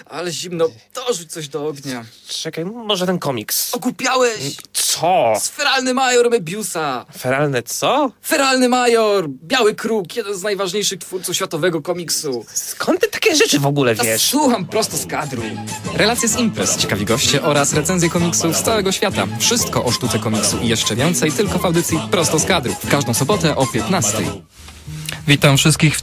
Ale zimno, dorzuć coś do ognia. Czekaj, może ten komiks. Okupiałeś! Co? Feralny major Mebiusa! Feralne co? Feralny major! Biały Kruk, jeden z najważniejszych twórców światowego komiksu. Skąd ty takie rzeczy w ogóle wiesz? Słucham prosto z kadru. Relacje z imprez, ciekawi goście oraz recenzje komiksów z całego świata. Wszystko o sztuce komiksu i jeszcze więcej tylko w audycji Prosto z kadru. W każdą sobotę o 15. Witam wszystkich w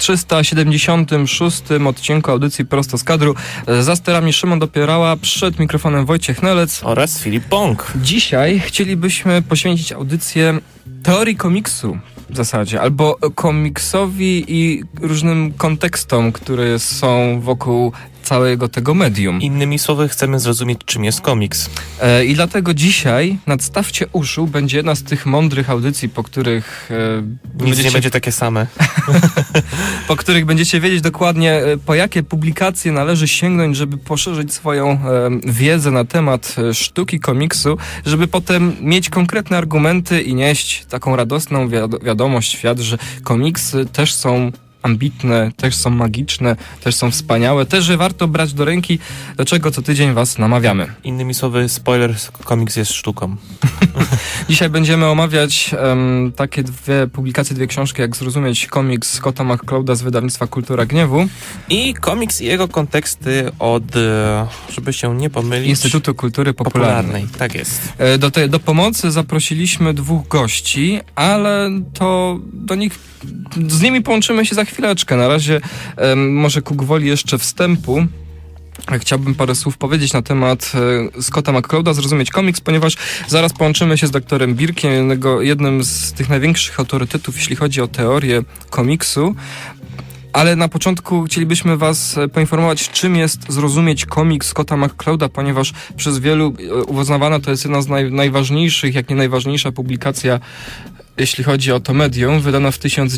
376 odcinku audycji Prosto z kadru. Za sterami Szymon Dopierała, przed mikrofonem Wojciech Nelec Oraz Filip Bąk. Dzisiaj chcielibyśmy poświęcić audycję teorii komiksu w zasadzie, albo komiksowi i różnym kontekstom, które są wokół całego tego medium. Innymi słowy, chcemy zrozumieć, czym jest komiks. I dlatego dzisiaj nadstawcie uszu będzie jedna z tych mądrych audycji, po których Nic nie będzie takie same. po których będziecie wiedzieć dokładnie, po jakie publikacje należy sięgnąć, żeby poszerzyć swoją wiedzę na temat sztuki komiksu, żeby potem mieć konkretne argumenty i nieść taką radosną wiadomość w świat, że komiksy też są ambitne, też są magiczne, też są wspaniałe, też że warto brać do ręki, do czego co tydzień was namawiamy. Innymi słowy, spoiler, komiks jest sztuką. Dzisiaj będziemy omawiać takie dwie publikacje, dwie książki, jak zrozumieć komiks Scotta McClouda z wydawnictwa Kultura Gniewu. I komiks i jego konteksty od, żeby się nie pomylić, Instytutu Kultury Popularnej. Tak jest. Do pomocy zaprosiliśmy dwóch gości, ale to do nich, z nimi połączymy się za chwileczkę. Na razie może ku gwoli jeszcze wstępu chciałbym parę słów powiedzieć na temat Scotta McClouda, zrozumieć komiks, ponieważ zaraz połączymy się z doktorem Birkiem, jednym z tych największych autorytetów, jeśli chodzi o teorię komiksu. Ale na początku chcielibyśmy was poinformować, czym jest zrozumieć komiks Scotta McClouda, ponieważ przez wielu uznawana to jest jedna z najważniejszych, jak nie najważniejsza publikacja, jeśli chodzi o to medium, wydana w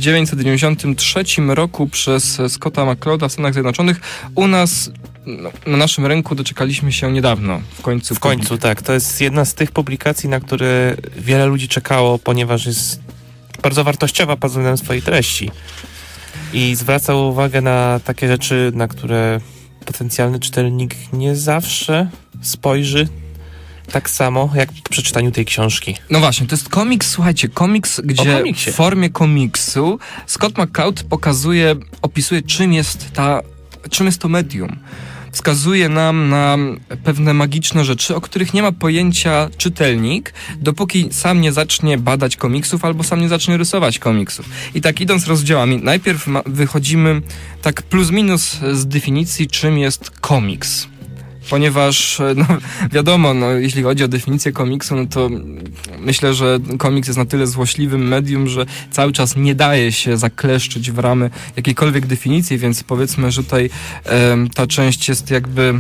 1993 roku przez Scotta McClouda w Stanach Zjednoczonych. U nas, na naszym rynku doczekaliśmy się niedawno, w końcu, tak. To jest jedna z tych publikacji, na które wiele ludzi czekało, ponieważ jest bardzo wartościowa pod względem swojej treści. I zwraca uwagę na takie rzeczy, na które potencjalny czytelnik nie zawsze spojrzy tak samo, jak po przeczytaniu tej książki. No właśnie, to jest komiks, słuchajcie, komiks, gdzie w formie komiksu Scott McCloud opisuje, czym jest to medium. Wskazuje nam na pewne magiczne rzeczy, o których nie ma pojęcia czytelnik, dopóki sam nie zacznie badać komiksów albo sam nie zacznie rysować komiksów. I tak idąc rozdziałami, najpierw wychodzimy tak plus minus z definicji, czym jest komiks. Ponieważ, wiadomo, jeśli chodzi o definicję komiksu, no to myślę, że komiks jest na tyle złośliwym medium, że cały czas nie daje się zakleszczyć w ramy jakiejkolwiek definicji, więc powiedzmy, że tutaj ta część jest jakby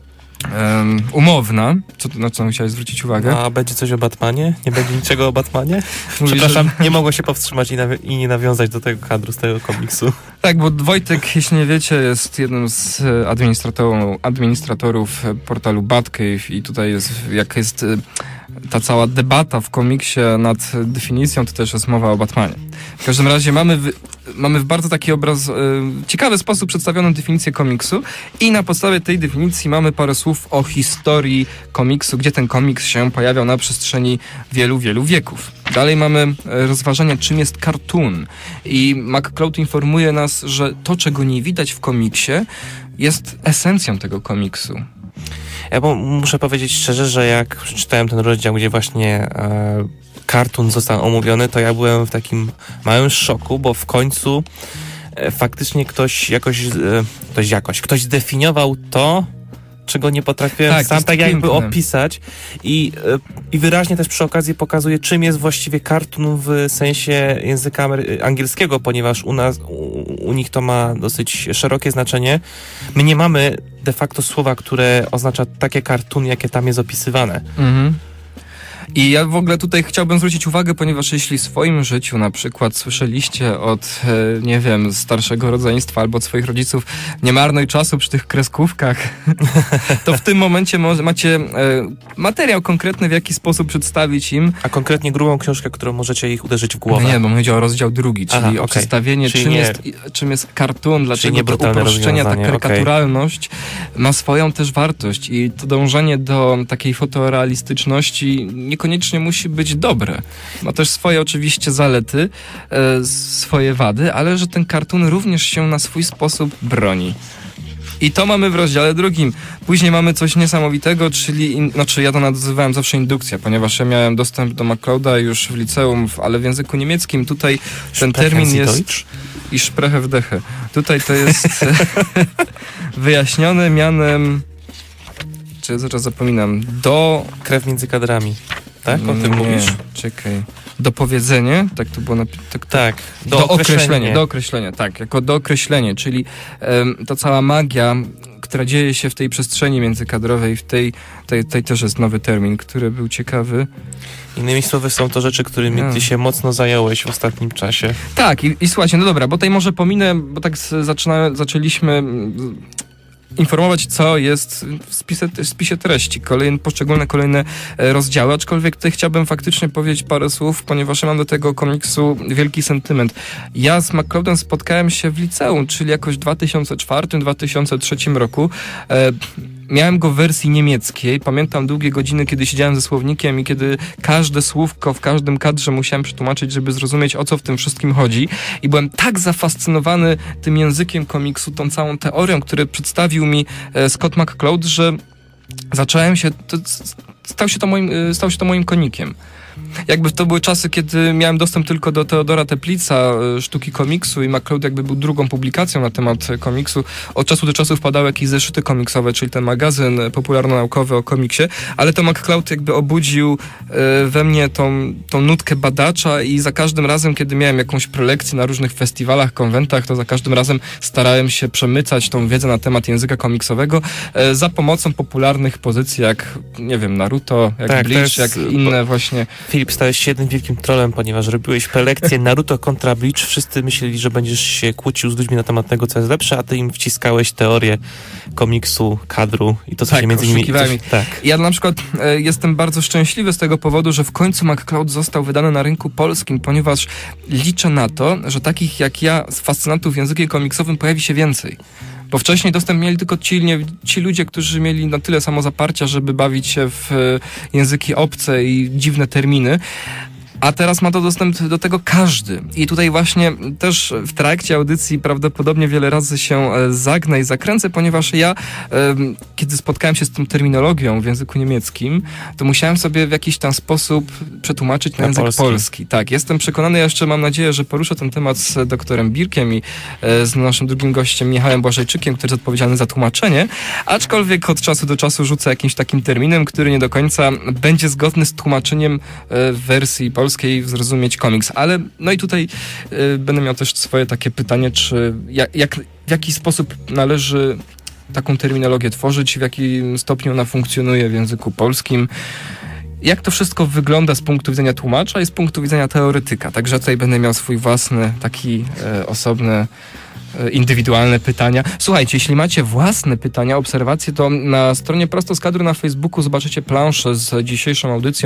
umowna. Na co chciałeś zwrócić uwagę? A będzie coś o Batmanie? Nie będzie niczego o Batmanie? Przepraszam, nie mogło się powstrzymać i nie nawiązać do tego kadru, z tego komiksu. Tak, bo Wojtek, jeśli nie wiecie, jest jednym z administratorów portalu Batcave i tutaj jest ta cała debata w komiksie nad definicją, to też jest mowa o Batmanie. W każdym razie mamy w bardzo taki ciekawy sposób przedstawioną definicję komiksu i na podstawie tej definicji mamy parę słów o historii komiksu, gdzie ten komiks się pojawiał na przestrzeni wielu, wielu wieków. Dalej mamy rozważanie, czym jest cartoon i McCloud informuje nas, że to, czego nie widać w komiksie, jest esencją tego komiksu. Ja muszę powiedzieć szczerze, że jak przeczytałem ten rozdział, gdzie właśnie cartoon został omówiony, to ja byłem w takim małym szoku, bo w końcu faktycznie ktoś zdefiniował to, czego nie potrafiłem sam tak jakby opisać i wyraźnie też przy okazji pokazuje, czym jest właściwie cartoon w sensie języka angielskiego, ponieważ u nich to ma dosyć szerokie znaczenie. My nie mamy de facto słowa, które oznacza takie cartoon, jakie tam jest opisywane. I ja w ogóle tutaj chciałbym zwrócić uwagę, ponieważ jeśli w swoim życiu na przykład słyszeliście od, nie wiem, starszego rodzeństwa albo od swoich rodziców, nie marnuj czasu przy tych kreskówkach, to w tym momencie macie materiał konkretny, w jaki sposób przedstawić im. A konkretnie grubą książkę, którą możecie ich uderzyć w głowę. No nie, bo chodzi o rozdział 2, czyli o przedstawienie, czym jest cartoon, dlaczego to uproszczenia, ta karykaturalność ma swoją też wartość i to dążenie do takiej fotorealistyczności niekoniecznie musi być dobre. Ma też swoje oczywiście zalety, swoje wady, ale że ten cartoon również się na swój sposób broni. I to mamy w rozdziale 2. Później mamy coś niesamowitego, czyli, ja to nazywałem zawsze indukcja, ponieważ ja miałem dostęp do MacLeoda już w liceum, ale w języku niemieckim. Tutaj ten termin jest... I Spreche wdechy. Tutaj to jest wyjaśnione mianem... Czy ja zaraz zapominam? Krew między kadrami. Tak? O tym mówisz? Czekaj. Dopowiedzenie, tak to było Tak. Dookreślenie, tak. Jako dookreślenie, czyli ta cała magia, która dzieje się w tej przestrzeni międzykadrowej, w tej też jest nowy termin, który był ciekawy. Innymi słowy, są to rzeczy, którymi ty się mocno zająłeś w ostatnim czasie. Tak, i słuchajcie, no dobra, bo tutaj może pominę, bo tak zaczęliśmy informować, co jest w spisie treści, poszczególne kolejne rozdziały, aczkolwiek tutaj chciałbym faktycznie powiedzieć parę słów, ponieważ ja mam do tego komiksu wielki sentyment. Ja z MacLeodem spotkałem się w liceum, czyli jakoś w 2004-2003 roku. Miałem go w wersji niemieckiej. Pamiętam długie godziny, kiedy siedziałem ze słownikiem i kiedy każde słówko w każdym kadrze musiałem przetłumaczyć, żeby zrozumieć, o co w tym wszystkim chodzi. I byłem tak zafascynowany tym językiem komiksu, tą całą teorią, którą przedstawił mi Scott McCloud, że zacząłem się... Stał się to moim konikiem. Jakby to były czasy, kiedy miałem dostęp tylko do Teodora Teplica, Sztuki komiksu, i MacLeod jakby był drugą publikacją na temat komiksu. Od czasu do czasu wpadały jakieś zeszyty komiksowe, czyli ten magazyn popularno-naukowy o komiksie, ale to MacLeod jakby obudził we mnie tą nutkę badacza i za każdym razem, kiedy miałem jakąś prelekcję na różnych festiwalach, konwentach, to za każdym razem starałem się przemycać tą wiedzę na temat języka komiksowego za pomocą popularnych pozycji, jak, nie wiem, Naruto, jak Bleach, jak inne właśnie... Filip, stałeś się jednym wielkim trollem, ponieważ robiłeś prelekcję Naruto kontra Bleach. Wszyscy myśleli, że będziesz się kłócił z ludźmi na temat tego, co jest lepsze, a ty im wciskałeś teorię komiksu, kadru i to, co się między nimi... Tak. Ja na przykład jestem bardzo szczęśliwy z tego powodu, że w końcu MacLeod został wydany na rynku polskim, ponieważ liczę na to, że takich jak ja, fascynatów językiem komiksowym pojawi się więcej. Bo wcześniej dostęp mieli tylko ci ludzie, którzy mieli na tyle samozaparcia, żeby bawić się w języki obce i dziwne terminy. A teraz ma to dostęp do tego każdy. I tutaj właśnie też w trakcie audycji prawdopodobnie wiele razy się zagnę i zakręcę, ponieważ ja, kiedy spotkałem się z tą terminologią w języku niemieckim, to musiałem sobie w jakiś tam sposób przetłumaczyć na język polski. Tak, jestem przekonany, ja jeszcze mam nadzieję, że poruszę ten temat z doktorem Birkiem i z naszym drugim gościem Michałem Błażejczykiem, który jest odpowiedzialny za tłumaczenie, aczkolwiek od czasu do czasu rzucę jakimś takim terminem, który nie do końca będzie zgodny z tłumaczeniem w wersji polskiej, zrozumieć komiks, ale no i tutaj będę miał też swoje takie pytanie, czy w jaki sposób należy taką terminologię tworzyć, w jakim stopniu ona funkcjonuje w języku polskim, jak to wszystko wygląda z punktu widzenia tłumacza i z punktu widzenia teoretyka, także tutaj będę miał swój własny taki osobny indywidualne pytania. Słuchajcie, jeśli macie własne pytania, obserwacje, to na stronie Prosto z Kadru na Facebooku zobaczycie planszę z dzisiejszą audycją,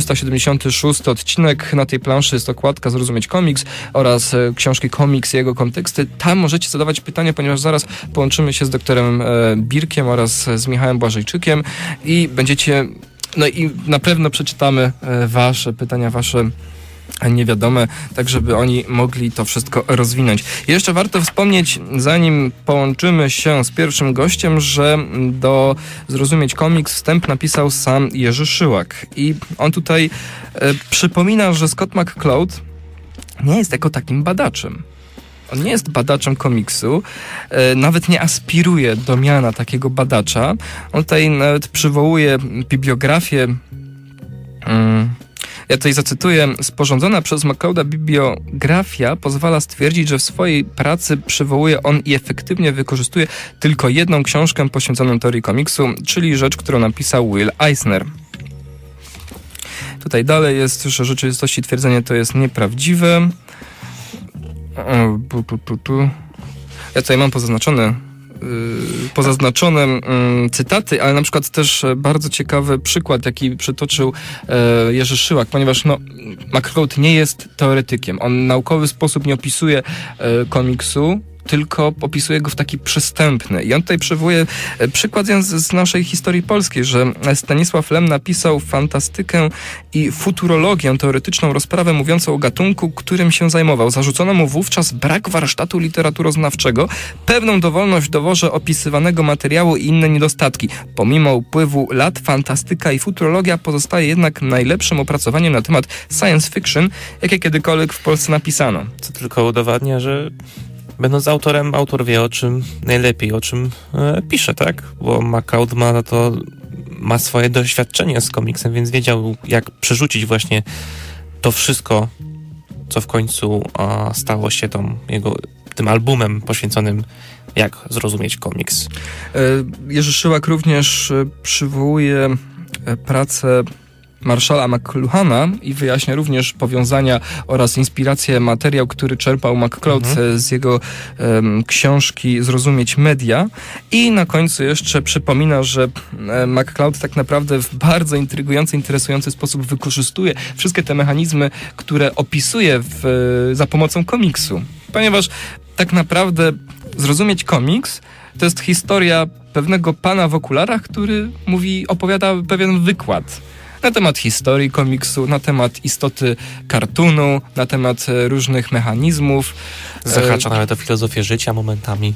376 odcinek. Na tej planszy jest okładka Zrozumieć komiks oraz książki Komiks i jego konteksty. Tam możecie zadawać pytania, ponieważ zaraz połączymy się z doktorem Birkiem oraz z Michałem Błażejczykiem i będziecie, no i na pewno przeczytamy wasze pytania, wasze niewiadome, tak żeby oni mogli to wszystko rozwinąć. I jeszcze warto wspomnieć, zanim połączymy się z pierwszym gościem, że do Zrozumieć komiks wstęp napisał sam Jerzy Szyłak. I on tutaj przypomina, że Scott McCloud nie jest jako takim badaczem. On nie jest badaczem komiksu, nawet nie aspiruje do miana takiego badacza. On tutaj nawet przywołuje bibliografię. Ja tutaj zacytuję. Sporządzona przez MacLeoda bibliografia pozwala stwierdzić, że w swojej pracy przywołuje on i efektywnie wykorzystuje tylko jedną książkę poświęconą teorii komiksu, czyli rzecz, którą napisał Will Eisner. Tutaj dalej jest, że rzeczywistości twierdzenie to jest nieprawdziwe. Ja tutaj mam pozaznaczone cytaty, ale na przykład też bardzo ciekawy przykład, jaki przytoczył Jerzy Szyłak, ponieważ McCloud nie jest teoretykiem. On w naukowy sposób nie opisuje komiksu, tylko opisuje go w taki przystępny. I on tutaj przywołuje przykład z naszej historii polskiej, że Stanisław Lem napisał fantastykę i futurologię, teoretyczną rozprawę mówiącą o gatunku, którym się zajmował. Zarzucono mu wówczas brak warsztatu literaturoznawczego, pewną dowolność w doworze opisywanego materiału i inne niedostatki. Pomimo upływu lat fantastyka i futurologia pozostaje jednak najlepszym opracowaniem na temat science fiction, jakie kiedykolwiek w Polsce napisano. Co tylko udowadnia, że będąc autorem, autor wie o czym pisze, tak? Bo McCloud ma swoje doświadczenie z komiksem, więc wiedział, jak przerzucić właśnie to wszystko, co w końcu stało się tym albumem poświęconym jak zrozumieć komiks. Jerzy Szyłak również przywołuje pracę Marshalla McLuhana i wyjaśnia również powiązania oraz inspirację, materiał, który czerpał McCloud z jego książki Zrozumieć media. I na końcu jeszcze przypomina, że McCloud tak naprawdę w bardzo intrygujący, interesujący sposób wykorzystuje wszystkie te mechanizmy, które opisuje za pomocą komiksu. Ponieważ tak naprawdę zrozumieć komiks to jest historia pewnego pana w okularach, który opowiada pewien wykład na temat historii komiksu, na temat istoty kartunu, na temat różnych mechanizmów. Zahacza nawet o filozofię życia momentami.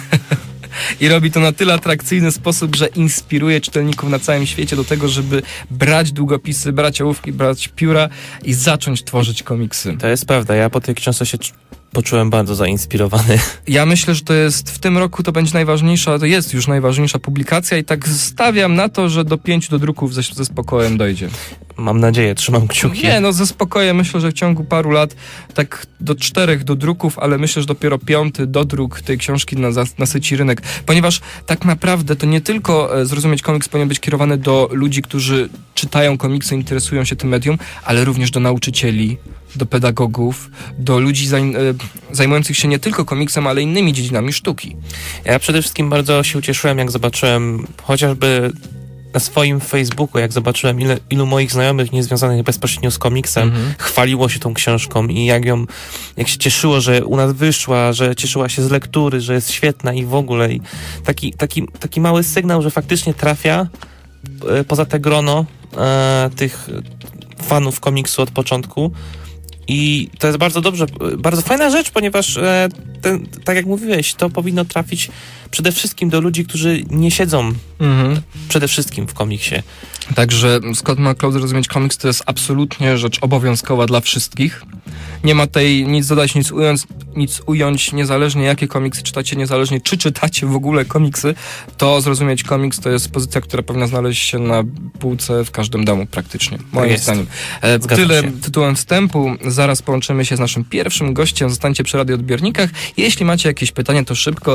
I robi to na tyle atrakcyjny sposób, że inspiruje czytelników na całym świecie do tego, żeby brać długopisy, brać ołówki, brać pióra i zacząć tworzyć komiksy. To jest prawda. Ja po tej książce się poczułem bardzo zainspirowany. Ja myślę, że to jest w tym roku to jest już najważniejsza publikacja i tak stawiam na to, że do 5 do druków ze spokojem dojdzie. Mam nadzieję, trzymam kciuki. Nie, ze spokojem myślę, że w ciągu paru lat tak do 4 do druków, ale myślę, że dopiero 5 dodruk tej książki nasyci rynek. Ponieważ tak naprawdę to nie tylko Zrozumieć komiks powinien być kierowany do ludzi, którzy czytają komiksy, interesują się tym medium, ale również do nauczycieli, do pedagogów, do ludzi zajmujących się nie tylko komiksem, ale innymi dziedzinami sztuki. Ja przede wszystkim bardzo się ucieszyłem, jak zobaczyłem chociażby na swoim Facebooku, jak zobaczyłem, ilu moich znajomych niezwiązanych bezpośrednio z komiksem chwaliło się tą książką i jak się cieszyło, że u nas wyszła, że cieszyła się z lektury, że jest świetna i w ogóle. I taki mały sygnał, że faktycznie trafia poza te grono tych fanów komiksu od początku. I to jest bardzo dobrze, bardzo fajna rzecz, ponieważ tak jak mówiłeś, to powinno trafić przede wszystkim do ludzi, którzy nie siedzą przede wszystkim w komiksie. Także Scott McCloud Zrozumieć komiks to jest absolutnie rzecz obowiązkowa dla wszystkich. Nie ma tutaj nic dodać, nic ująć, niezależnie jakie komiksy czytacie, niezależnie czy czytacie w ogóle komiksy, to Zrozumieć komiks to jest pozycja, która powinna znaleźć się na półce w każdym domu praktycznie, moim zdaniem. Tyle tytułem wstępu. Zaraz połączymy się z naszym pierwszym gościem. Zostańcie przy radioodbiornikach. Jeśli macie jakieś pytania, to szybko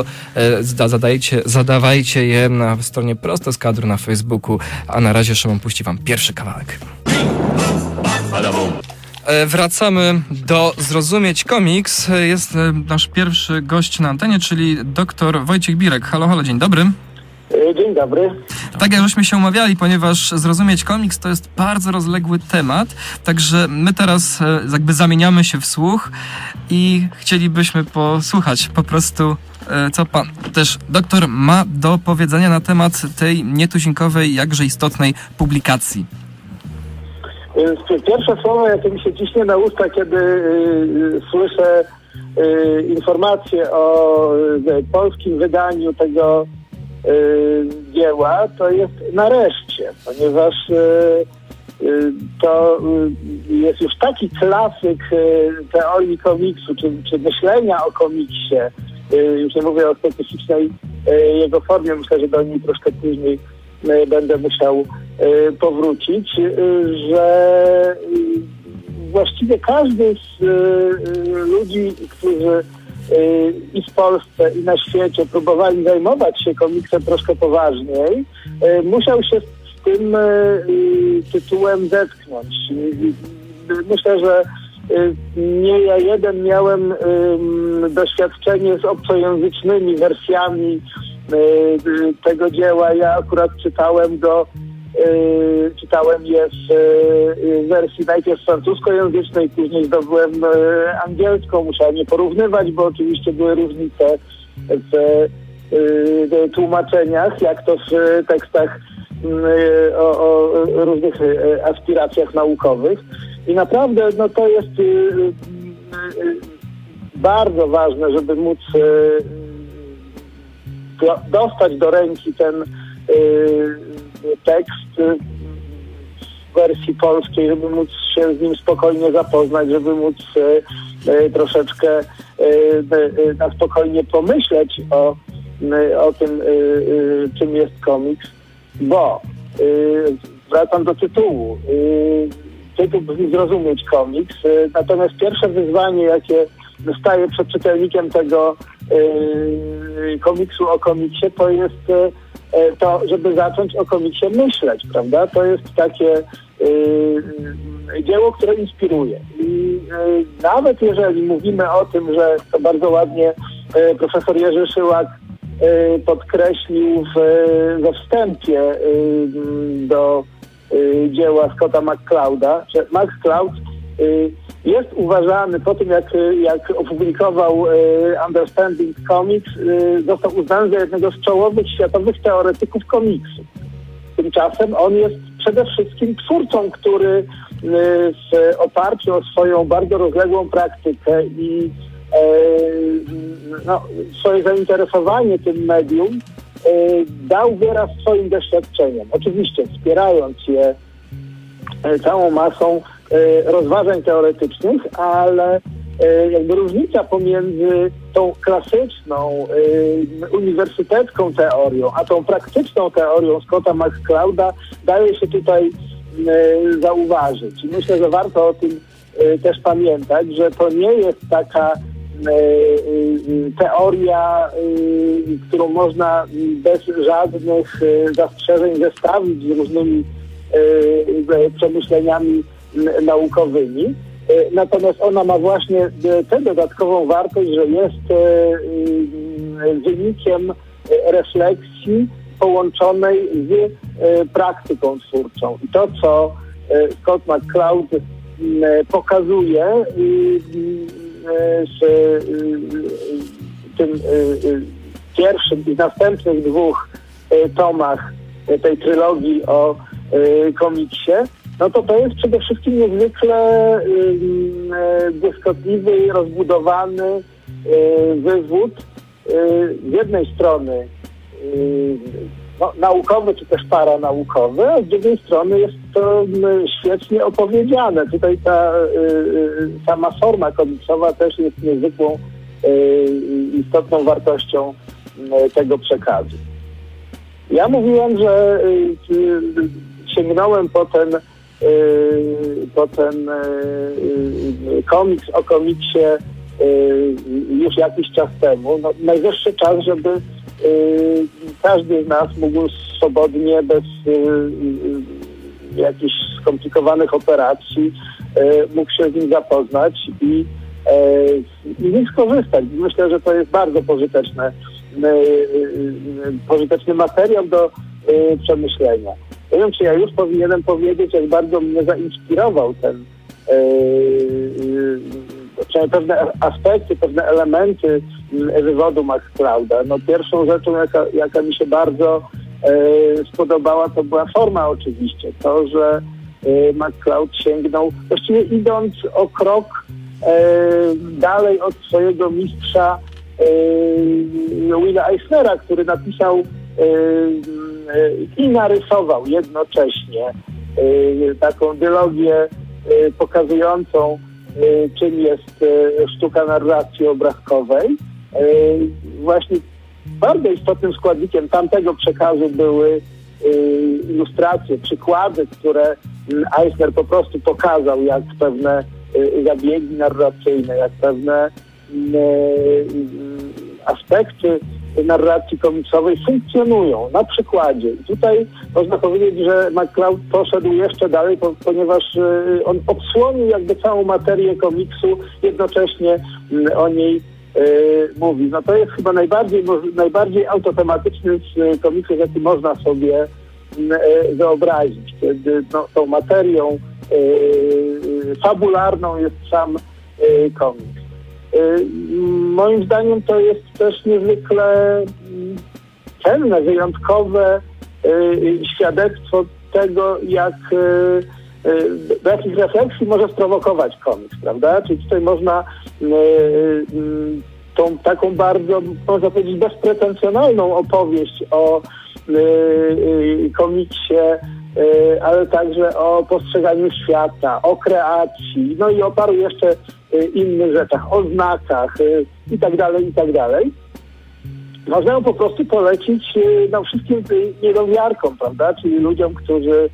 zadawajcie je na stronie Prosto z Kadru na Facebooku, a na razie Szymon puści wam pierwszy kawałek. Wracamy do Zrozumieć komiks. Jest nasz pierwszy gość na antenie, czyli dr Wojciech Birek. Halo, halo, dzień dobry. Dzień dobry. Tak jak żeśmy się umawiali, ponieważ Zrozumieć komiks to jest bardzo rozległy temat, także my teraz jakby zamieniamy się w słuch i chcielibyśmy posłuchać po prostu, co pan też doktor ma do powiedzenia na temat tej nietuzinkowej, jakże istotnej publikacji. Pierwsze słowo, jakie mi się ciśnie na usta, kiedy słyszę informacje o polskim wydaniu tego dzieła, to jest nareszcie, ponieważ to jest już taki klasyk teorii komiksu, czy myślenia o komiksie, już nie mówię o specyficznej jego formie, myślę, że do niej troszkę później będę musiał powrócić, że właściwie każdy z ludzi, którzy i w Polsce, i na świecie próbowali zajmować się komiksem troszkę poważniej, musiał się tym tytułem zetknąć. Myślę, że nie ja jeden miałem doświadczenie z obcojęzycznymi wersjami tego dzieła. Ja akurat czytałem je w wersji najpierw francuskojęzycznej, później zdobyłem angielską. Musiałem je porównywać, bo oczywiście były różnice w tłumaczeniach, jak to w tekstach o różnych aspiracjach naukowych. I naprawdę to jest bardzo ważne, żeby móc dostać do ręki ten tekst w wersji polskiej, żeby móc się z nim spokojnie zapoznać, żeby móc troszeczkę na spokojnie pomyśleć o tym, czym jest komiks, bo wracam do tytułu. Tytuł brzmi zrozumieć komiks, natomiast pierwsze wyzwanie, jakie staje przed czytelnikiem tego komiksu o komiksie, to jest to, żeby zacząć o komiksie myśleć, prawda? To jest takie dzieło, które inspiruje. I nawet jeżeli mówimy o tym, że to bardzo ładnie profesor Jerzy Szyłak podkreślił we wstępie do dzieła Scotta McClouda, że McCloud jest uważany po tym, jak opublikował Understanding Comics, został uznany za jednego z czołowych światowych teoretyków komiksu. Tymczasem on jest przede wszystkim twórcą, który w oparciu o swoją bardzo rozległą praktykę i swoje zainteresowanie tym medium dał wyraz swoim doświadczeniom. Oczywiście wspierając je całą masą rozważań teoretycznych, ale jakby różnica pomiędzy tą klasyczną uniwersytecką teorią, a tą praktyczną teorią Scotta McClouda daje się tutaj zauważyć. I myślę, że warto o tym też pamiętać, że to nie jest taka teoria, którą można bez żadnych zastrzeżeń zestawić z różnymi przemyśleniami naukowymi. Natomiast ona ma właśnie tę dodatkową wartość, że jest wynikiem refleksji połączonej z praktyką twórczą. I to, co Scott McCloud pokazuje w tym pierwszym i następnych dwóch tomach tej trylogii o komiksie, to jest przede wszystkim niezwykle błyskotliwy i rozbudowany wywód z jednej strony naukowy czy też paranaukowy, a z drugiej strony jest to świetnie opowiedziane. Tutaj ta sama forma komiksowa też jest niezwykłą, istotną wartością tego przekazu. Ja mówiłem, że sięgnąłem po ten komiks o komiksie już jakiś czas temu. Najwyższy czas, żeby każdy z nas mógł swobodnie, bez jakichś skomplikowanych operacji, mógł się z nim zapoznać i z nich skorzystać. Myślę, że to jest bardzo pożyteczny materiał do przemyślenia. Nie wiem, czy ja już powinienem powiedzieć, jak bardzo mnie zainspirował ten pewne aspekty, pewne elementy wywodu McClouda. Pierwszą rzeczą, jaka mi się bardzo spodobała, to była forma oczywiście. To, że McCloud sięgnął, właściwie idąc o krok dalej od swojego mistrza Willa Eisnera, który napisał i narysował jednocześnie taką dylogię pokazującą, czym jest sztuka narracji obrazkowej. Właśnie bardzo istotnym składnikiem tamtego przekazu były ilustracje, przykłady, które Eisner po prostu pokazał, jak pewne zabiegi narracyjne, jak pewne aspekty narracji komiksowej funkcjonują na przykładzie. I tutaj można powiedzieć, że McCloud poszedł jeszcze dalej, ponieważ on odsłonił jakby całą materię komiksu, jednocześnie o niej mówi. No to jest chyba najbardziej autotematyczny z komiksów, jaki można sobie wyobrazić, kiedy tą materią fabularną jest sam komiks. Moim zdaniem to jest też niezwykle cenne, wyjątkowe świadectwo tego, do jakich refleksji może sprowokować komiks, prawda? Czyli tutaj można tą taką bardzo, można powiedzieć, bezpretensjonalną opowieść o komiksie, ale także o postrzeganiu świata, o kreacji, no i o paru jeszcze innych rzeczach, o znakach i tak dalej. Można ją po prostu polecić wszystkim niedowiarkom, prawda? Czyli ludziom, którzy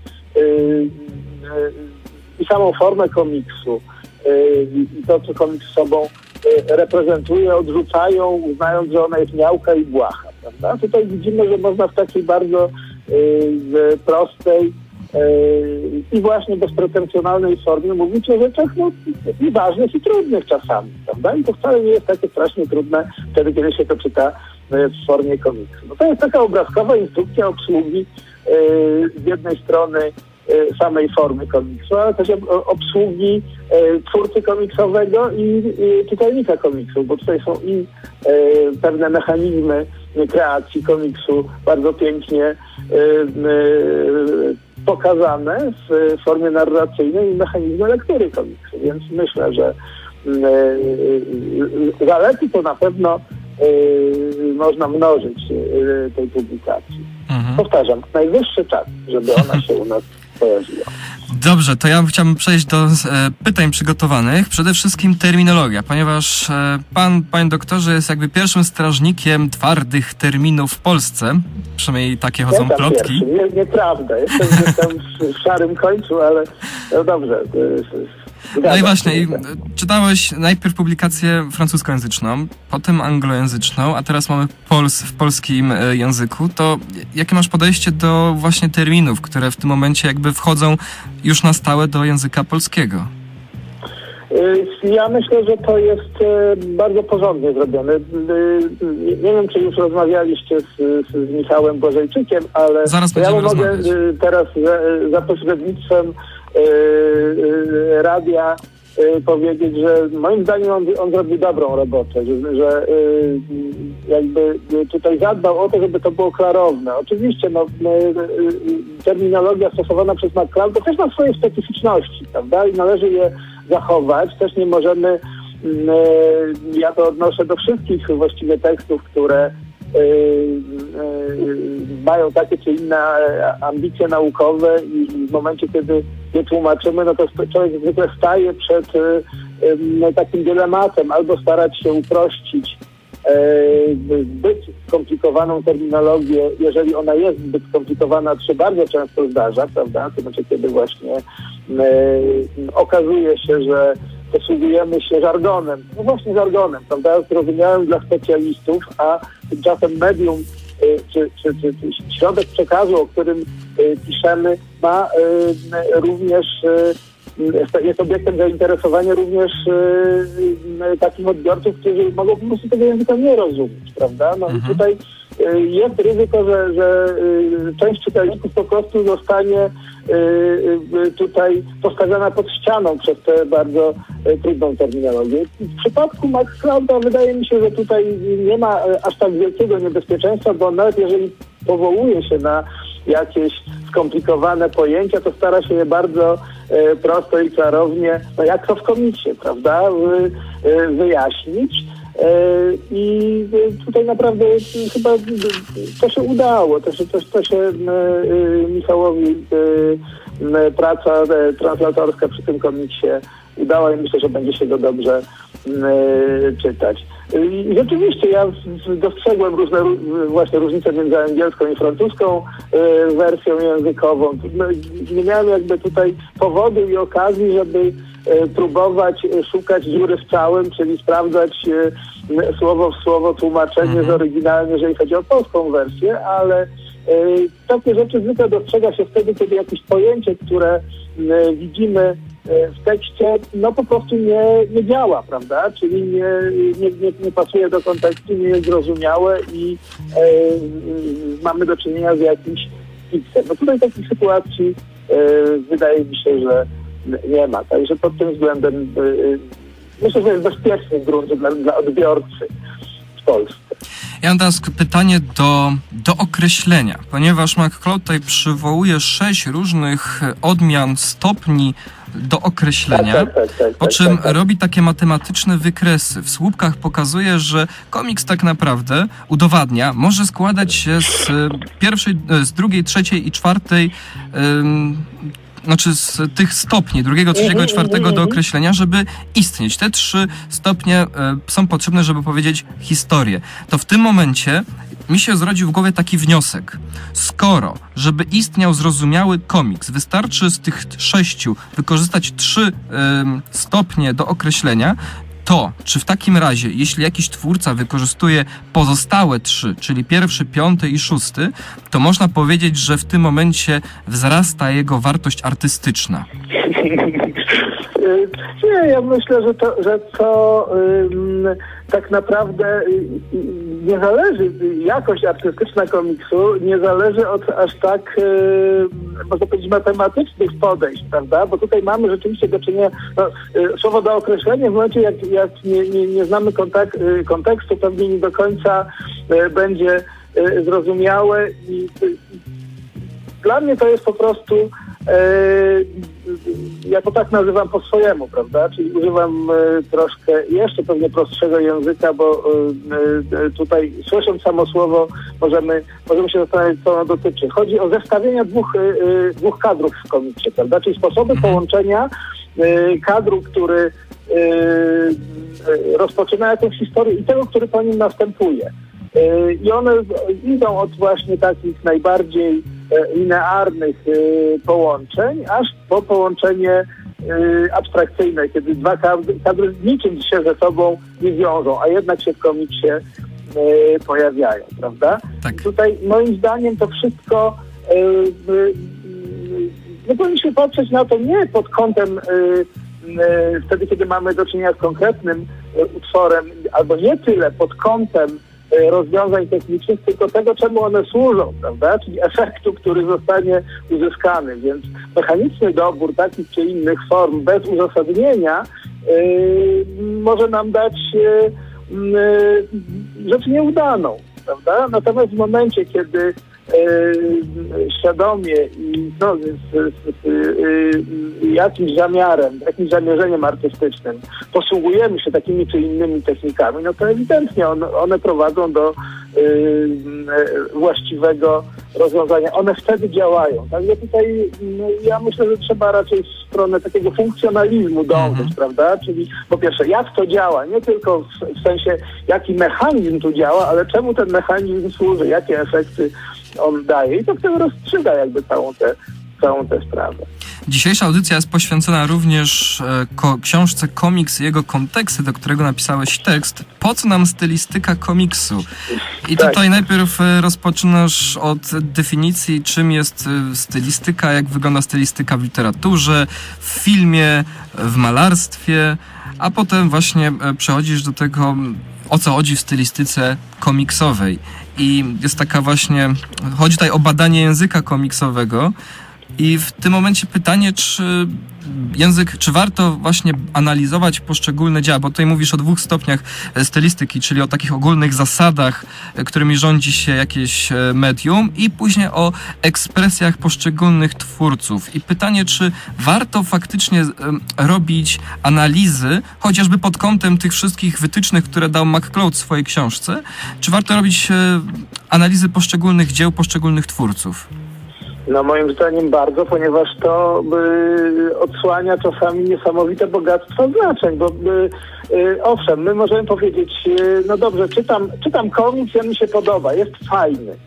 i samą formę komiksu i to, co komiks sobą reprezentuje, odrzucają, uznając, że ona jest miałka i błaha, prawda? Tutaj widzimy, że można w takiej bardzo prostej i właśnie bezpretensjonalnej formie mówić o rzeczach nieważnych i trudnych czasami, prawda? I to wcale nie jest takie strasznie trudne wtedy, kiedy się to czyta w formie komiksu. No to jest taka obrazkowa instrukcja obsługi z jednej strony samej formy komiksu, ale też obsługi twórcy komiksowego i czytelnika komiksu, bo tutaj są i pewne mechanizmy kreacji komiksu bardzo pięknie pokazane w formie narracyjnej i mechanizmy lektury komiksu, więc myślę, że zalety to na pewno można mnożyć tej publikacji. Powtarzam, najwyższy czas, żeby ona się u nas pojawiła. Dobrze, to ja chciałbym przejść do pytań przygotowanych. Przede wszystkim terminologia, ponieważ pan, panie doktorze, jest jakby pierwszym strażnikiem twardych terminów w Polsce. Przynajmniej takie chodzą plotki. Nieprawda. Jestem w szarym końcu, ale no dobrze. No i właśnie, czytałeś najpierw publikację francuskojęzyczną, potem anglojęzyczną, a teraz mamy w polskim języku. To jakie masz podejście do właśnie terminów, które w tym momencie jakby wchodzą już na stałe do języka polskiego? Ja myślę, że to jest bardzo porządnie zrobione. Nie wiem, czy już rozmawialiście z Michałem Błażejczykiem, ale zaraz ja mogę rozmawiać. Teraz za pośrednictwem radia powiedzieć, że moim zdaniem on zrobił dobrą robotę, że jakby tutaj zadbał o to, żeby to było klarowne. Oczywiście terminologia stosowana przez McCloud też ma swoje specyficzności, prawda? I należy je zachować. Też nie możemy, ja to odnoszę do wszystkich właściwie tekstów, które mają takie czy inne ambicje naukowe i w momencie, kiedy je tłumaczymy, no to człowiek zwykle staje przed takim dylematem, albo starać się uprościć zbyt skomplikowaną terminologię, jeżeli ona jest zbyt skomplikowana, co się bardzo często zdarza, prawda? To znaczy, kiedy właśnie okazuje się, że posługujemy się żargonem, no właśnie żargonem, prawda, zrozumiałym dla specjalistów, a tymczasem medium czy środek przekazu, o którym piszemy, ma również jest obiektem zainteresowania również takich odbiorców, którzy mogą po prostu tego języka nie rozumieć, prawda? No i tutaj jest ryzyko, że część czytelników po prostu zostanie tutaj postawiona pod ścianą przez tę bardzo trudną terminologię. W przypadku McClouda wydaje mi się, że tutaj nie ma aż tak wielkiego niebezpieczeństwa, bo nawet jeżeli powołuje się na jakieś skomplikowane pojęcia, to stara się je bardzo prosto i klarownie, no jak to w komiksie, prawda, wyjaśnić. I tutaj naprawdę chyba to się udało, to się Michałowi praca translatorska przy tym komiksie udała i myślę, że będzie się go dobrze czytać. I rzeczywiście ja dostrzegłem właśnie różnice między angielską i francuską wersją językową. Nie miałem jakby tutaj powodu i okazji, żeby próbować szukać dziury w całym, czyli sprawdzać słowo w słowo tłumaczenie z oryginałem, jeżeli chodzi o polską wersję, ale takie rzeczy zwykle dostrzega się wtedy, kiedy jakieś pojęcie, które widzimy w tekście, no po prostu nie działa, prawda? Czyli nie pasuje do kontekstu, nie jest zrozumiałe i mamy do czynienia z jakimś fiksem. No tutaj takich sytuacji wydaje mi się, że nie ma. Także pod tym względem myślę, że jest bezpieczny grunt dla odbiorcy w Polsce. Ja mam teraz pytanie do określenia, ponieważ McCloud tutaj przywołuje 6 różnych odmian stopni do określenia, po czym robi takie matematyczne wykresy. W słupkach pokazuje, że komiks tak naprawdę udowadnia, może składać się z drugiej, trzeciej i czwartej znaczy z tych stopni, drugiego, trzeciego i czwartego do określenia, żeby istnieć. Te 3 stopnie są potrzebne, żeby powiedzieć historię. To w tym momencie mi się zrodził w głowie taki wniosek. Skoro, żeby istniał zrozumiały komiks, wystarczy z tych 6 wykorzystać 3 stopnie do określenia, to czy w takim razie, jeśli jakiś twórca wykorzystuje pozostałe 3, czyli 1., 5. i 6, to można powiedzieć, że w tym momencie wzrasta jego wartość artystyczna? Nie, ja myślę, że to tak naprawdę nie zależy, jakość artystyczna komiksu nie zależy od aż tak, można powiedzieć, matematycznych podejść, prawda? Bo tutaj mamy rzeczywiście do czynienia, słowo do określenia w momencie, jak nie znamy kontekstu, pewnie nie do końca będzie zrozumiałe i dla mnie to jest po prostu ja to tak nazywam po swojemu, prawda? Czyli używam troszkę jeszcze pewnie prostszego języka, bo tutaj słysząc samo słowo możemy się zastanawiać, co ono dotyczy. Chodzi o zestawienie dwóch kadrów w komiksie, prawda? Czyli sposoby połączenia kadru, który rozpoczyna jakąś historię i tego, który po nim następuje. I one idą od właśnie takich najbardziej linearnych połączeń, aż po połączenie abstrakcyjne, kiedy dwa kadry niczym się ze sobą nie wiążą, a jednak się w komiksie pojawiają, prawda? Tak. Tutaj moim zdaniem to wszystko no powinniśmy patrzeć na to nie pod kątem wtedy, kiedy mamy do czynienia z konkretnym utworem, albo nie tyle pod kątem rozwiązań technicznych, tylko tego, czemu one służą, prawda? Czyli efektu, który zostanie uzyskany. Więc mechaniczny dobór takich czy innych form bez uzasadnienia może nam dać rzecz nieudaną, prawda? Natomiast w momencie, kiedy świadomie i no, jakimś zamiarem, jakimś zamierzeniem artystycznym posługujemy się takimi czy innymi technikami, no to ewidentnie one prowadzą do właściwego rozwiązania. One wtedy działają. Także tutaj ja myślę, że trzeba raczej w stronę takiego funkcjonalizmu dążyć, prawda? Czyli po pierwsze, jak to działa, nie tylko w sensie, jaki mechanizm tu działa, ale czemu ten mechanizm służy, jakie efekty on daje i to wtedy rozstrzyga jakby całą tę sprawę. Dzisiejsza audycja jest poświęcona również książce Komiks i jego konteksty, do którego napisałeś tekst. Po co nam stylistyka komiksu? I tutaj najpierw rozpoczynasz od definicji, czym jest stylistyka, jak wygląda stylistyka w literaturze, w filmie, w malarstwie, a potem właśnie przechodzisz do tego, o co chodzi w stylistyce komiksowej. I jest taka właśnie, chodzi tutaj o badanie języka komiksowego i w tym momencie pytanie, czy warto właśnie analizować poszczególne dzieła, bo tutaj mówisz o 2 stopniach stylistyki, czyli o takich ogólnych zasadach, którymi rządzi się jakieś medium i później o ekspresjach poszczególnych twórców. I pytanie, czy warto faktycznie robić analizy, chociażby pod kątem tych wszystkich wytycznych, które dał McCloud w swojej książce, czy warto robić analizy poszczególnych dzieł, poszczególnych twórców? No moim zdaniem bardzo, ponieważ to odsłania czasami niesamowite bogactwo znaczeń, bo owszem, my możemy powiedzieć, no dobrze, czytam komiks, on mi się podoba, jest fajny,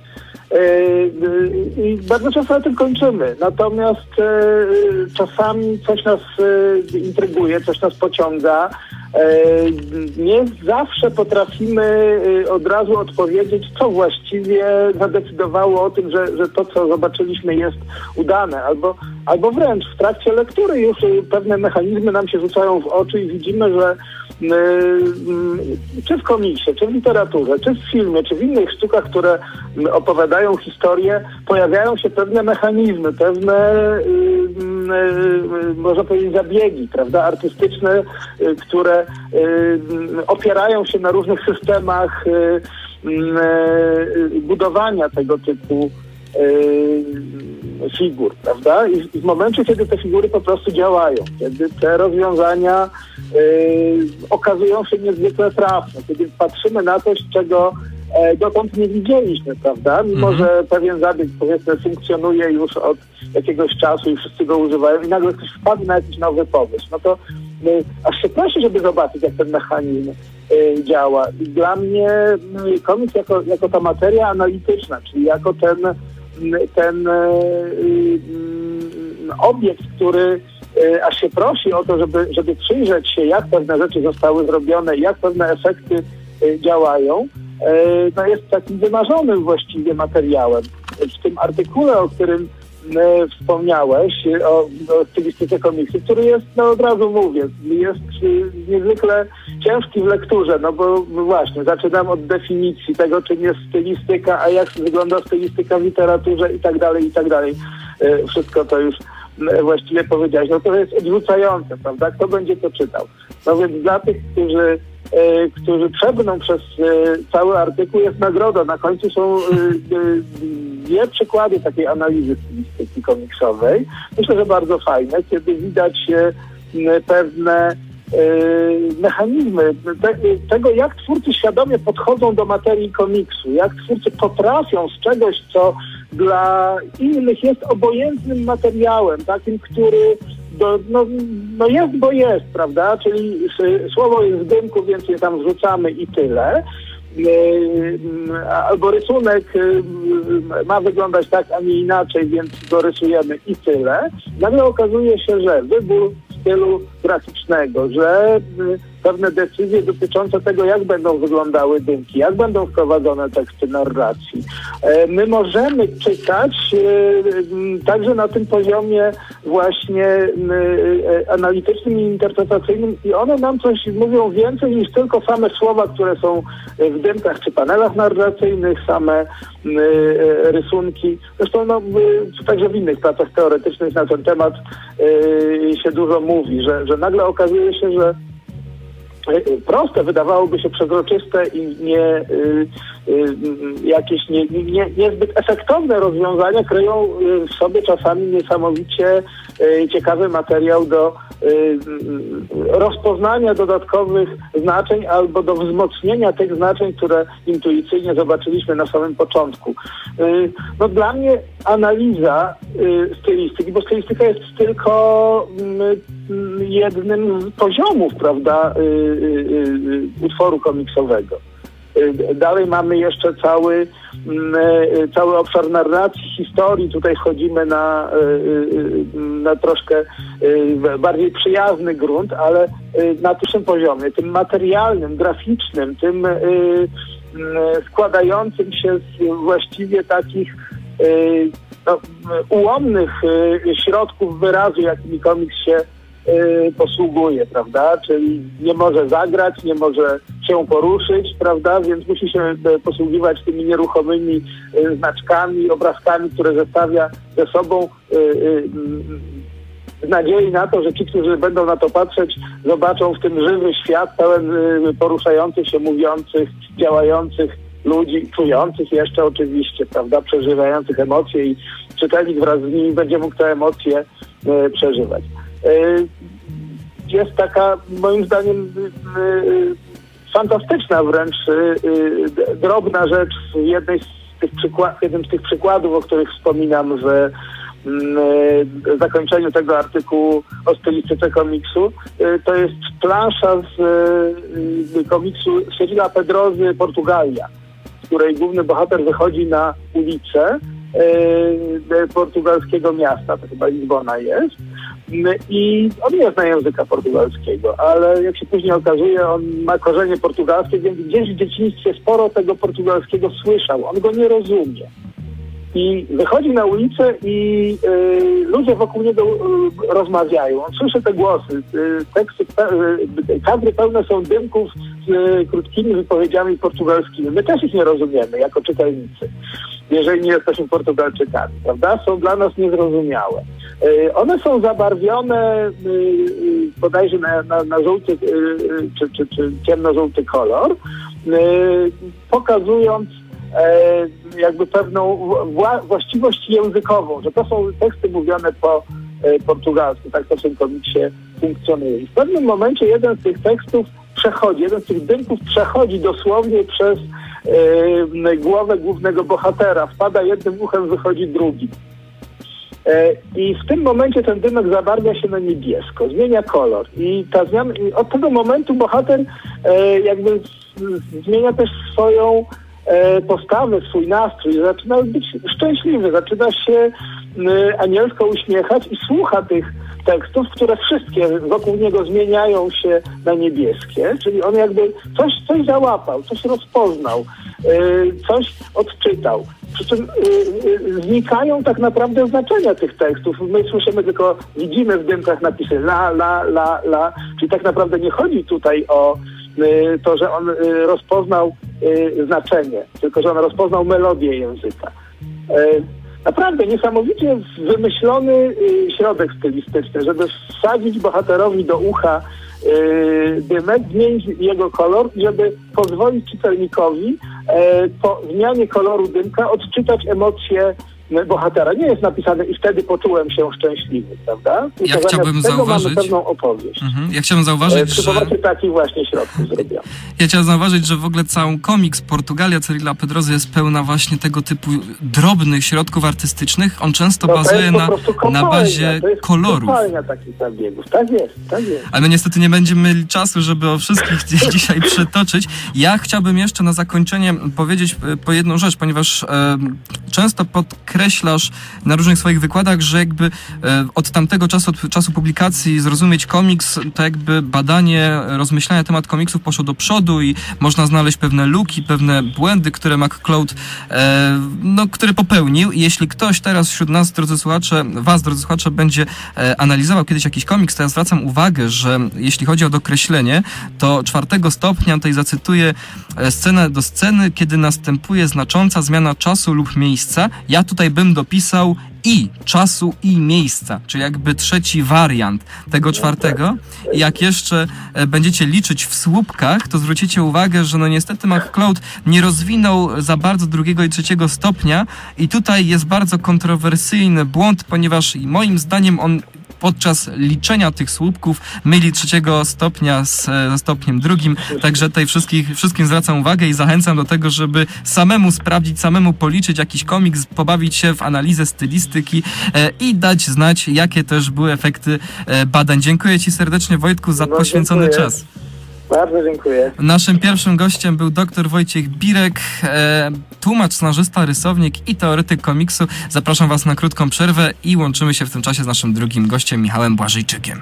I bardzo często na tym kończymy. Natomiast czasami coś nas intryguje, coś nas pociąga. Nie zawsze potrafimy od razu odpowiedzieć, co właściwie zadecydowało o tym, że to, co zobaczyliśmy, jest udane. Albo wręcz w trakcie lektury już pewne mechanizmy nam się rzucają w oczy i widzimy, że czy w komiksie, czy w literaturze, czy w filmie, czy w innych sztukach, które opowiadają historię, pojawiają się pewne mechanizmy, pewne można powiedzieć zabiegi, prawda, artystyczne, które opierają się na różnych systemach budowania tego typu figur, prawda? I w momencie, kiedy te figury po prostu działają, kiedy te rozwiązania okazują się niezwykle trafne, kiedy patrzymy na coś, czego dotąd nie widzieliśmy, prawda? Mimo, że pewien zabieg, powiedzmy, funkcjonuje już od jakiegoś czasu i wszyscy go używają i nagle ktoś wpadł na jakiś nowy pomysł, no to aż się prosi, żeby zobaczyć, jak ten mechanizm działa. I dla mnie komiks jako ta materia analityczna, czyli jako ten obiekt, który aż się prosi o to, żeby przyjrzeć się, jak pewne rzeczy zostały zrobione, jak pewne efekty działają, no jest takim wymarzonym właściwie materiałem. W tym artykule, o którym wspomniałeś, o stylistyce komiksu, który jest, no od razu mówię, jest niezwykle ciężki w lekturze, no bo właśnie zaczynam od definicji tego, czym jest stylistyka, a jak wygląda stylistyka w literaturze i tak dalej, i tak dalej. Wszystko to już właściwie powiedziałeś. No to jest odrzucające, prawda? Kto będzie to czytał? No więc dla tych, którzy przebrną przez cały artykuł, jest nagroda. Na końcu są dwie przykłady takiej analizy stylistyki komiksowej. Myślę, że bardzo fajne, kiedy widać pewne mechanizmy tego, jak twórcy świadomie podchodzą do materii komiksu, jak twórcy potrafią z czegoś, co dla innych jest obojętnym materiałem, takim, który jest, bo jest, prawda? Czyli słowo jest w dymku, więc je tam wrzucamy i tyle. Albo rysunek ma wyglądać tak, a nie inaczej, więc go rysujemy i tyle. Nagle okazuje się, że wybór stylu graficznego, że pewne decyzje dotyczące tego, jak będą wyglądały dymki, jak będą wprowadzone teksty narracji. My możemy czytać także na tym poziomie właśnie analitycznym i interpretacyjnym i one nam coś mówią więcej niż tylko same słowa, które są w dymkach czy panelach narracyjnych, same rysunki. Zresztą także w innych pracach teoretycznych na ten temat się dużo mówi, że nagle okazuje się, że proste, wydawałoby się przezroczyste i jakieś niezbyt efektowne rozwiązania kryją w sobie czasami niesamowicie ciekawy materiał do rozpoznania dodatkowych znaczeń albo do wzmocnienia tych znaczeń, które intuicyjnie zobaczyliśmy na samym początku. No dla mnie analiza stylistyki, bo stylistyka jest tylko jednym z poziomów, prawda, utworu komiksowego. Dalej mamy jeszcze cały obszar narracji, historii. Tutaj wchodzimy na troszkę bardziej przyjazny grunt, ale na tym poziomie, tym materialnym, graficznym, tym składającym się z właściwie takich ułomnych środków wyrazu, jakimi komiks się posługuje, prawda? Czyli nie może zagrać, nie może się poruszyć, prawda? Więc musi się posługiwać tymi nieruchomymi znaczkami, obrazkami, które zestawia ze sobą w nadziei na to, że ci, którzy będą na to patrzeć, zobaczą w tym żywy świat pełen poruszających się, mówiących, działających ludzi, czujących jeszcze oczywiście, prawda? Przeżywających emocje i czytelnik wraz z nimi będzie mógł te emocje przeżywać. Jest taka, moim zdaniem, fantastyczna wręcz drobna rzecz w jednym z tych przykładów, o których wspominam w zakończeniu tego artykułu o stylistyce komiksu. To jest plansza z komiksu Cyrila Pedrozy Portugalia. w której główny bohater wychodzi na ulicę portugalskiego miasta, to chyba Lizbona jest, i on nie zna języka portugalskiego, ale jak się później okazuje, on ma korzenie portugalskie, więc gdzieś w dzieciństwie sporo tego portugalskiego słyszał, on go nie rozumie. I wychodzi na ulicę i ludzie wokół niego rozmawiają. On słyszy te głosy, teksty, kadry pełne są dymków z krótkimi wypowiedziami portugalskimi. My też ich nie rozumiemy jako czytelnicy, jeżeli nie jesteśmy Portugalczykami, prawda? Są dla nas niezrozumiałe. One są zabarwione bodajże na żółty czy ciemno-żółty kolor, pokazując jakby pewną właściwość językową, że to są teksty mówione po portugalsku, tak to w tym komiksie funkcjonuje. I w pewnym momencie jeden z tych tekstów jeden z tych dymków przechodzi dosłownie przez głowę głównego bohatera. Wpada jednym uchem, wychodzi drugim. I w tym momencie ten dymek zabarwia się na niebiesko, zmienia kolor. I od tego momentu bohater jakby zmienia też swoją postawę, swój nastrój, zaczyna być szczęśliwy, zaczyna się anielsko uśmiechać i słucha tych tekstów, które wszystkie wokół niego zmieniają się na niebieskie, czyli on jakby coś załapał, coś rozpoznał, coś odczytał. Przy czym znikają tak naprawdę znaczenia tych tekstów. My słyszymy tylko, widzimy w dymkach napisy la, czyli tak naprawdę nie chodzi tutaj o to, że on rozpoznał znaczenie, tylko że on rozpoznał melodię języka. Naprawdę niesamowicie wymyślony środek stylistyczny, żeby wsadzić bohaterowi do ucha dymek, zmienić jego kolor i żeby pozwolić czytelnikowi po zmianie koloru dymka odczytać emocje bohatera. Nie jest napisane i wtedy poczułem się szczęśliwy, prawda? Ja chciałbym zauważyć... Mamy pewną opowieść. Ja chciałbym zauważyć, przy pomocy takich właśnie środków zrobiłem. Ja chciałem zauważyć, że w ogóle cały komiks Portugalia Cyrila Pedrozy jest pełna właśnie tego typu drobnych środków artystycznych. On często bazuje na bazie kolorów. Takich zabiegów. Tak jest. Ale my niestety nie będziemy mieli czasu, żeby o wszystkich dzisiaj przytoczyć. Ja chciałbym jeszcze na zakończenie powiedzieć po jedną rzecz, ponieważ często podkreślasz na różnych swoich wykładach, że jakby od tamtego czasu, od czasu publikacji zrozumieć komiks, to jakby badanie, rozmyślanie na temat komiksów poszło do przodu i można znaleźć pewne luki, pewne błędy, które McCloud który popełnił. I jeśli ktoś teraz wśród nas, drodzy słuchacze, będzie analizował kiedyś jakiś komiks, to ja zwracam uwagę, że jeśli chodzi o dokreślenie, to 4 stopnia, tutaj zacytuję, scenę do sceny, kiedy następuje znacząca zmiana czasu lub miejsca. Ja tutaj bym dopisał i czasu i miejsca, czyli jakby trzeci wariant tego 4. I jak jeszcze będziecie liczyć w słupkach, to zwrócicie uwagę, że niestety McCloud nie rozwinął za bardzo 2. i 3. stopnia i tutaj jest bardzo kontrowersyjny błąd, ponieważ moim zdaniem on podczas liczenia tych słupków myli 3. stopnia ze stopniem 2. Także tutaj wszystkim zwracam uwagę i zachęcam do tego, żeby samemu sprawdzić, samemu policzyć jakiś komiks, pobawić się w analizę stylistyki i dać znać, jakie też były efekty badań. Dziękuję Ci serdecznie, Wojtku, za poświęcony czas. Bardzo dziękuję. Naszym pierwszym gościem był dr Wojciech Birek, tłumacz, scenarzysta, rysownik i teoretyk komiksu. Zapraszam Was na krótką przerwę i łączymy się w tym czasie z naszym drugim gościem, Michałem Błażejczykiem.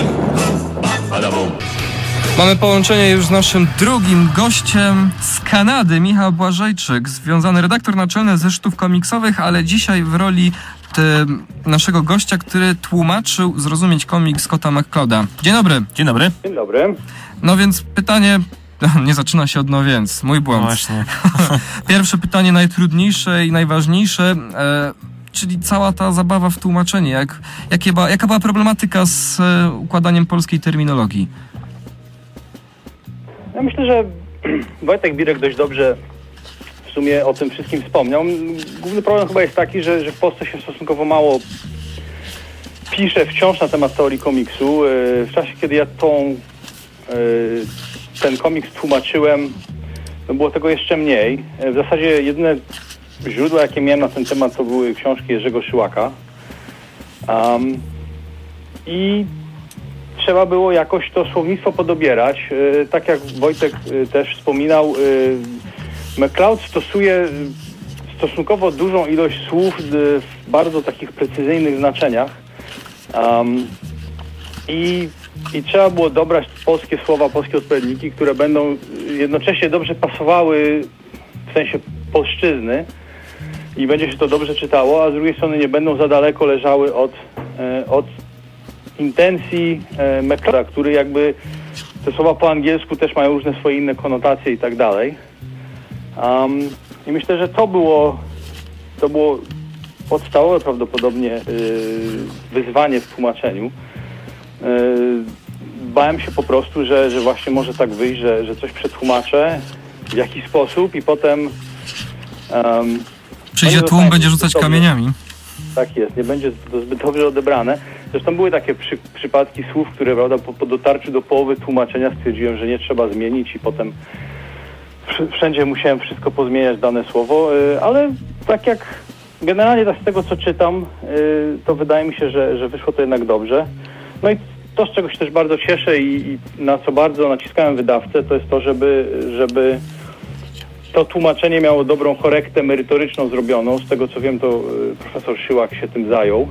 Mamy połączenie już z naszym drugim gościem z Kanady, Michał Błażejczyk, związany redaktor naczelny zeszytów komiksowych, ale dzisiaj w roli naszego gościa, który tłumaczył zrozumieć komiks Scotta McClouda. Dzień dobry. Dzień dobry. Dzień dobry. No więc pytanie... Nie zaczyna się od no więc. Mój błąd. No właśnie. Pierwsze pytanie, najtrudniejsze i najważniejsze, czyli cała ta zabawa w tłumaczenie. Jaka była problematyka z układaniem polskiej terminologii? Ja myślę, że Wojtek Birek dość dobrze w sumie o tym wszystkim wspomniał. Główny problem chyba jest taki, że w Polsce się stosunkowo mało pisze wciąż na temat teorii komiksu. W czasie, kiedy ja ten komiks tłumaczyłem, było tego jeszcze mniej. W zasadzie jedyne źródła, jakie miałem na ten temat, to były książki Jerzego Szyłaka. I trzeba było jakoś to słownictwo podobierać. Tak jak Wojtek też wspominał, MacLeod stosuje stosunkowo dużą ilość słów w bardzo takich precyzyjnych znaczeniach i trzeba było dobrać polskie słowa, polskie odpowiedniki, które będą jednocześnie dobrze pasowały w sensie polszczyzny i będzie się to dobrze czytało, a z drugiej strony nie będą za daleko leżały od intencji MacLeoda, który jakby te słowa po angielsku też mają różne swoje inne konotacje i tak dalej. I myślę, że to było podstawowe prawdopodobnie wyzwanie w tłumaczeniu. Bałem się po prostu, że właśnie może tak wyjść, że coś przetłumaczę w jakiś sposób i potem Przyjdzie tłum, będzie rzucać kamieniami. Tak jest, nie będzie to zbyt dobrze odebrane. Zresztą były takie przypadki słów, które, prawda, po dotarciu do połowy tłumaczenia stwierdziłem, że nie trzeba zmienić i potem wszędzie musiałem wszystko pozmieniać, dane słowo, ale tak jak generalnie tak z tego, co czytam, to wydaje mi się, że wyszło to jednak dobrze. No i to, z czego się też bardzo cieszę i na co bardzo naciskałem wydawcę, to jest to, żeby to tłumaczenie miało dobrą korektę merytoryczną zrobioną. Z tego, co wiem, to profesor Szyłak się tym zajął.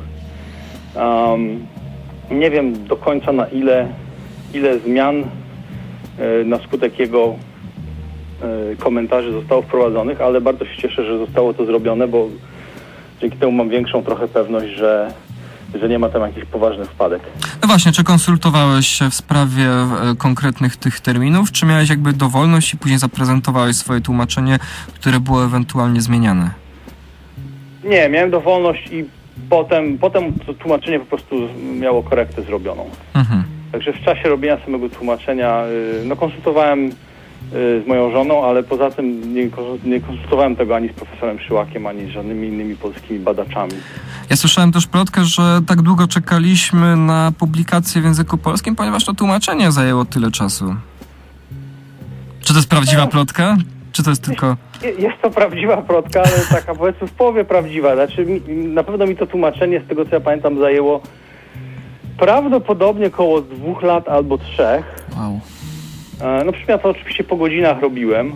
Nie wiem do końca na ile zmian na skutek jego komentarzy zostało wprowadzonych, ale bardzo się cieszę, że zostało to zrobione, bo dzięki temu mam większą trochę pewność, że nie ma tam jakichś poważnych wpadek. No właśnie, czy konsultowałeś się w sprawie konkretnych tych terminów, czy miałeś jakby dowolność i później zaprezentowałeś swoje tłumaczenie, które było ewentualnie zmieniane? Nie, miałem dowolność i potem to tłumaczenie po prostu miało korektę zrobioną. Także w czasie robienia samego tłumaczenia konsultowałem z moją żoną, ale poza tym nie konsultowałem tego ani z profesorem Szyłakiem, ani z żadnymi innymi polskimi badaczami. Ja słyszałem też plotkę, że tak długo czekaliśmy na publikację w języku polskim, ponieważ to tłumaczenie zajęło tyle czasu. Czy to jest prawdziwa plotka? Czy to jest tylko... Jest to prawdziwa plotka, ale taka powiedzmy w połowie prawdziwa. Znaczy na pewno mi to tłumaczenie, z tego co ja pamiętam, zajęło prawdopodobnie około 2 lat albo 3. Wow. No przy czym ja to oczywiście po godzinach robiłem.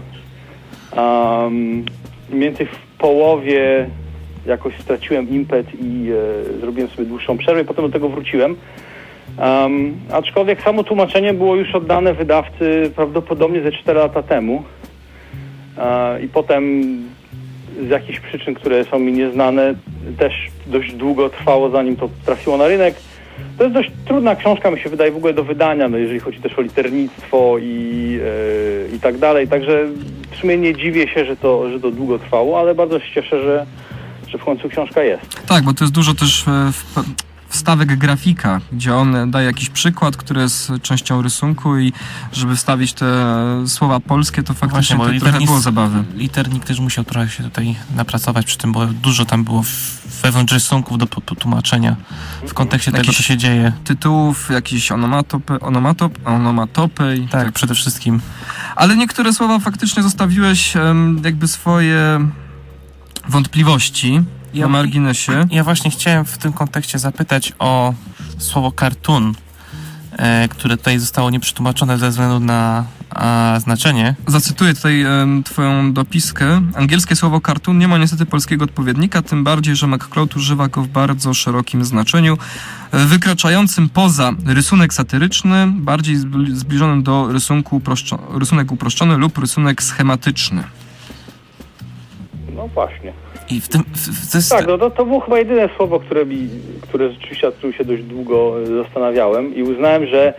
Mniej więcej w połowie jakoś straciłem impet i zrobiłem sobie dłuższą przerwę i potem do tego wróciłem. Aczkolwiek samo tłumaczenie było już oddane wydawcy prawdopodobnie ze 4 lata temu. I potem z jakichś przyczyn, które są mi nieznane, też dość długo trwało, zanim to trafiło na rynek. To jest dość trudna książka, mi się wydaje, w ogóle do wydania, jeżeli chodzi też o liternictwo i tak dalej. Także w sumie nie dziwię się, że to długo trwało, ale bardzo się cieszę, że w końcu książka jest. Tak, bo to jest dużo też wstawek grafika, gdzie on daje jakiś przykład, który jest częścią rysunku i żeby wstawić te słowa polskie, to faktycznie właśnie, trochę było zabawy. Liternik też musiał trochę się tutaj napracować przy tym, bo dużo tam było wewnątrz rysunków do tłumaczenia w kontekście tego, co się dzieje. Tytułów, jakieś onomatopy. Tak, przede wszystkim. Ale niektóre słowa faktycznie zostawiłeś jakby swoje wątpliwości na marginesie. Ja właśnie chciałem w tym kontekście zapytać o słowo cartoon, które tutaj zostało nieprzetłumaczone ze względu na znaczenie. Zacytuję tutaj twoją dopiskę. Angielskie słowo cartoon nie ma niestety polskiego odpowiednika, tym bardziej, że MacLeod używa go w bardzo szerokim znaczeniu, wykraczającym poza rysunek satyryczny, bardziej zbliżonym do rysunek uproszczony lub rysunek schematyczny. No właśnie. I w tym... Tak, to było chyba jedyne słowo, które rzeczywiście, nad którym się dość długo zastanawiałem i uznałem, że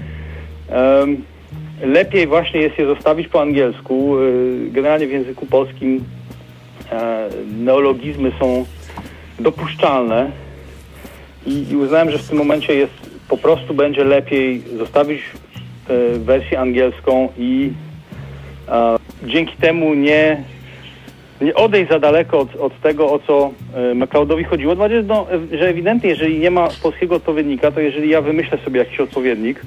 lepiej właśnie jest je zostawić po angielsku. Generalnie w języku polskim neologizmy są dopuszczalne i uznałem, że w tym momencie po prostu będzie lepiej zostawić wersję angielską i dzięki temu nie odejść za daleko od tego, o co MacLeodowi chodziło. Że ewidentnie, jeżeli nie ma polskiego odpowiednika, to jeżeli ja wymyślę sobie jakiś odpowiednik,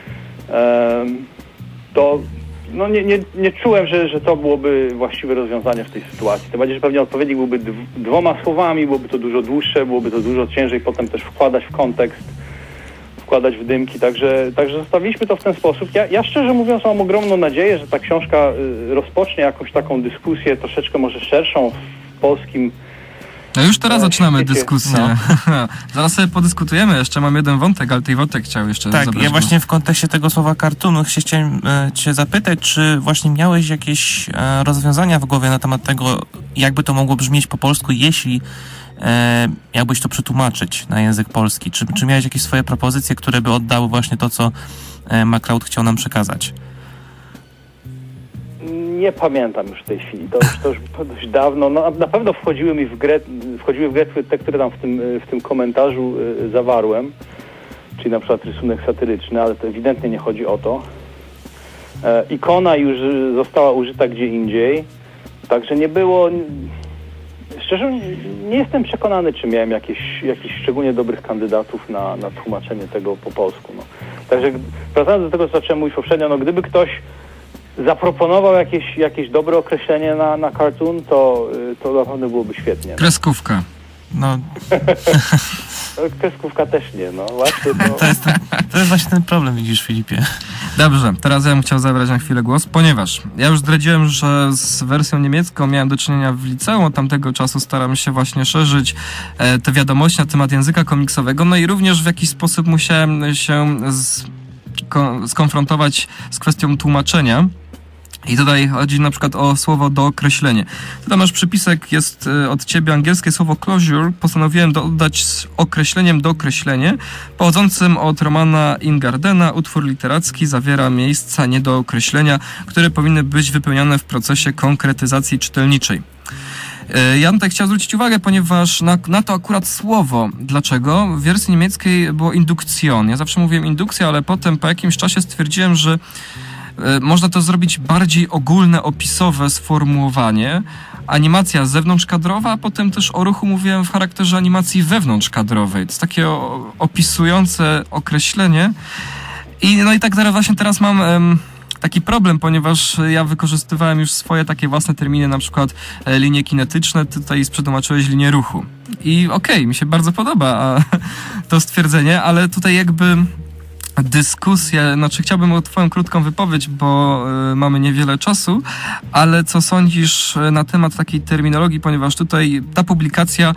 to nie czułem, że to byłoby właściwe rozwiązanie w tej sytuacji. Tym bardziej, że pewnie odpowiednik byłby 2 słowami, byłoby to dużo dłuższe, byłoby to dużo ciężej potem też wkładać w kontekst wkładać w dymki, także zostawiliśmy to w ten sposób. Ja szczerze mówiąc mam ogromną nadzieję, że ta książka rozpocznie jakąś taką dyskusję troszeczkę może szerszą w polskim. No już teraz zaczynamy świecie. dyskusję. No. Zaraz sobie podyskutujemy, jeszcze mam jeden wątek, ale tej wątek chciał jeszcze Tak, zabrać ja głos. właśnie w kontekście tego słowa cartoonu chciałem cię zapytać, czy właśnie miałeś jakieś rozwiązania w głowie na temat tego, jakby to mogło brzmieć po polsku, jeśli jakbyś to przetłumaczyć na język polski? Czy miałeś jakieś swoje propozycje, które by oddały właśnie to, co MacLeod chciał nam przekazać? Nie pamiętam już w tej chwili, to już dość dawno. No, na pewno wchodziły w grę te, które tam w tym komentarzu zawarłem, czyli na przykład rysunek satyryczny, ale to ewidentnie nie chodzi o to. Ikona już została użyta gdzie indziej, także nie było... Szczerze nie jestem przekonany, czy miałem jakichś szczególnie dobrych kandydatów na tłumaczenie tego po polsku. No. Także wracając do tego, co zacząłem mówić poprzednio, no gdyby ktoś zaproponował jakieś dobre określenie na cartoon, to naprawdę byłoby świetnie. Kreskówka. No, Kreskówka też nie, no właśnie to jest właśnie ten problem, widzisz, Filipie. Dobrze, teraz ja bym chciał zabrać na chwilę głos, ponieważ ja już zdradziłem, że z wersją niemiecką miałem do czynienia w liceum. Od tamtego czasu staram się właśnie szerzyć te wiadomości na temat języka komiksowego, no i również w jakiś sposób musiałem się skonfrontować z kwestią tłumaczenia. I tutaj chodzi na przykład o słowo dookreślenie. Tutaj masz przypisek, jest od ciebie angielskie słowo closure. Postanowiłem dodać z określeniem dookreślenie, pochodzącym od Romana Ingardena. Utwór literacki zawiera miejsca nie do określenia, które powinny być wypełnione w procesie konkretyzacji czytelniczej. Ja bym tutaj chciał zwrócić uwagę, ponieważ na to akurat słowo. Dlaczego? W wersji niemieckiej było indukcjon. Ja zawsze mówiłem indukcja, ale potem po jakimś czasie stwierdziłem, że można to zrobić bardziej ogólne, opisowe sformułowanie. Animacja zewnątrzkadrowa, a potem też o ruchu mówiłem w charakterze animacji wewnątrzkadrowej. To jest takie opisujące określenie. No i tak teraz mam taki problem, ponieważ ja wykorzystywałem już swoje takie własne terminy, na przykład linie kinetyczne, ty tutaj przetłumaczyłeś linię ruchu. I okej, mi się bardzo podoba to stwierdzenie, ale tutaj jakby dyskusję, chciałbym o twoją krótką wypowiedź, bo mamy niewiele czasu, ale co sądzisz na temat takiej terminologii, ponieważ tutaj ta publikacja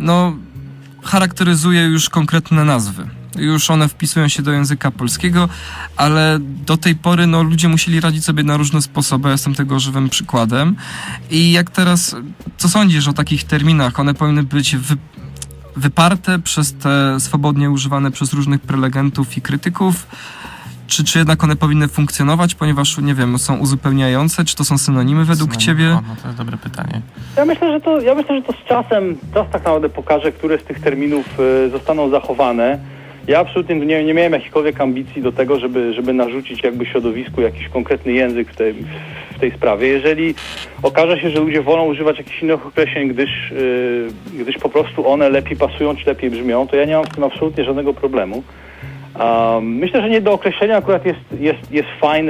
charakteryzuje już konkretne nazwy. Już one wpisują się do języka polskiego, ale do tej pory ludzie musieli radzić sobie na różne sposoby. Ja jestem tego żywym przykładem. I jak teraz, co sądzisz o takich terminach? One powinny być wyparte przez te swobodnie używane przez różnych prelegentów i krytyków? Czy jednak one powinny funkcjonować, ponieważ, nie wiem, są uzupełniające? Czy to są synonimy według ciebie? No to jest dobre pytanie. Ja myślę, że to z czasem czas tak naprawdę pokaże, które z tych terminów zostaną zachowane. Ja absolutnie nie miałem jakichkolwiek ambicji do tego, żeby narzucić jakby środowisku jakiś konkretny język w tej sprawie. Jeżeli okaże się, że ludzie wolą używać jakichś innych określeń, gdyż po prostu one lepiej pasują czy lepiej brzmią, to ja nie mam z tym absolutnie żadnego problemu. Myślę, że niedookreślenie akurat jest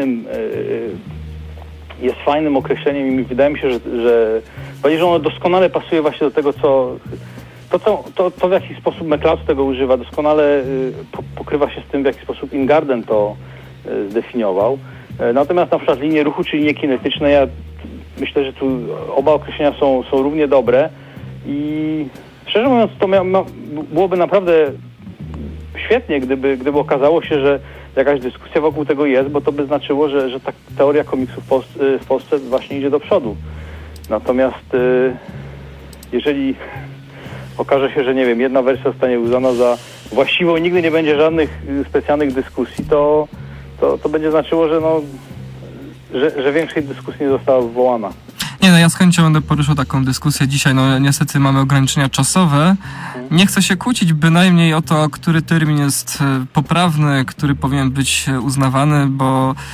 fajnym określeniem i wydaje mi się, że ono doskonale pasuje właśnie do tego, to w jaki sposób MacLeod tego używa, doskonale pokrywa się z tym, w jaki sposób Ingarden to zdefiniował. Natomiast na przykład linie ruchu czy linie kinetyczne, ja myślę, że tu oba określenia są równie dobre i szczerze mówiąc to byłoby naprawdę świetnie, gdyby okazało się, że jakaś dyskusja wokół tego jest, bo to by znaczyło, że ta teoria komiksu w Polsce właśnie idzie do przodu. Natomiast jeżeli okaże się, że nie wiem, jedna wersja zostanie uznana za właściwą i nigdy nie będzie żadnych specjalnych dyskusji, to będzie znaczyło, że większej dyskusji nie została wywołana. Nie, ja z chęcią będę poruszał taką dyskusję dzisiaj. Niestety mamy ograniczenia czasowe. Nie chcę się kłócić bynajmniej o to, który termin jest poprawny, który powinien być uznawany, bo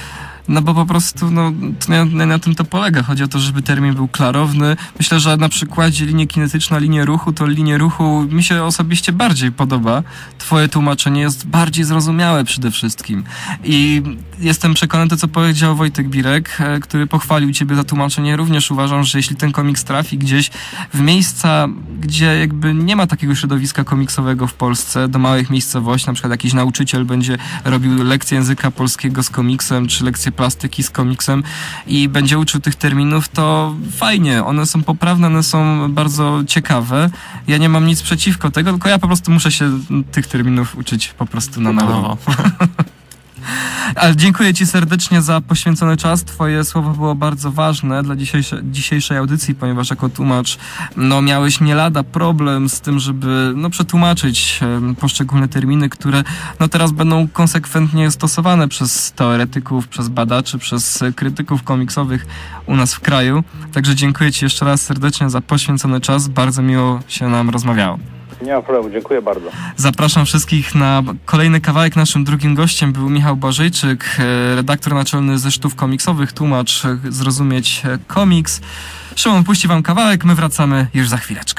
No bo po prostu na tym to polega. Chodzi o to, żeby termin był klarowny. Myślę, że na przykładzie linie kinetyczna, linie ruchu, to linie ruchu mi się osobiście bardziej podoba. Twoje tłumaczenie jest bardziej zrozumiałe przede wszystkim. I jestem przekonany to, co powiedział Wojtek Birek, który pochwalił ciebie za tłumaczenie. Również uważam, że jeśli ten komiks trafi gdzieś w miejsca, gdzie jakby nie ma takiego środowiska komiksowego w Polsce, do małych miejscowości, na przykład jakiś nauczyciel będzie robił lekcję języka polskiego z komiksem, czy lekcję plastyki z komiksem i będzie uczył tych terminów, to fajnie. One są poprawne, one są bardzo ciekawe. Ja nie mam nic przeciwko tego, tylko ja po prostu muszę się tych terminów uczyć po prostu na nowo. Ale dziękuję ci serdecznie za poświęcony czas. Twoje słowo było bardzo ważne dla dzisiejszej audycji, ponieważ jako tłumacz miałeś nie lada problem z tym, żeby przetłumaczyć poszczególne terminy, które teraz będą konsekwentnie stosowane przez teoretyków, przez badaczy, przez krytyków komiksowych u nas w kraju. Także dziękuję ci jeszcze raz serdecznie za poświęcony czas. Bardzo miło się nam rozmawiało. Nie ma problemu, dziękuję bardzo. Zapraszam wszystkich na kolejny kawałek. Naszym drugim gościem był Michał Błażejczyk, redaktor naczelny ze Sztów Komiksowych, tłumacz Zrozumieć Komiks. Szymon puści wam kawałek, my wracamy już za chwileczkę.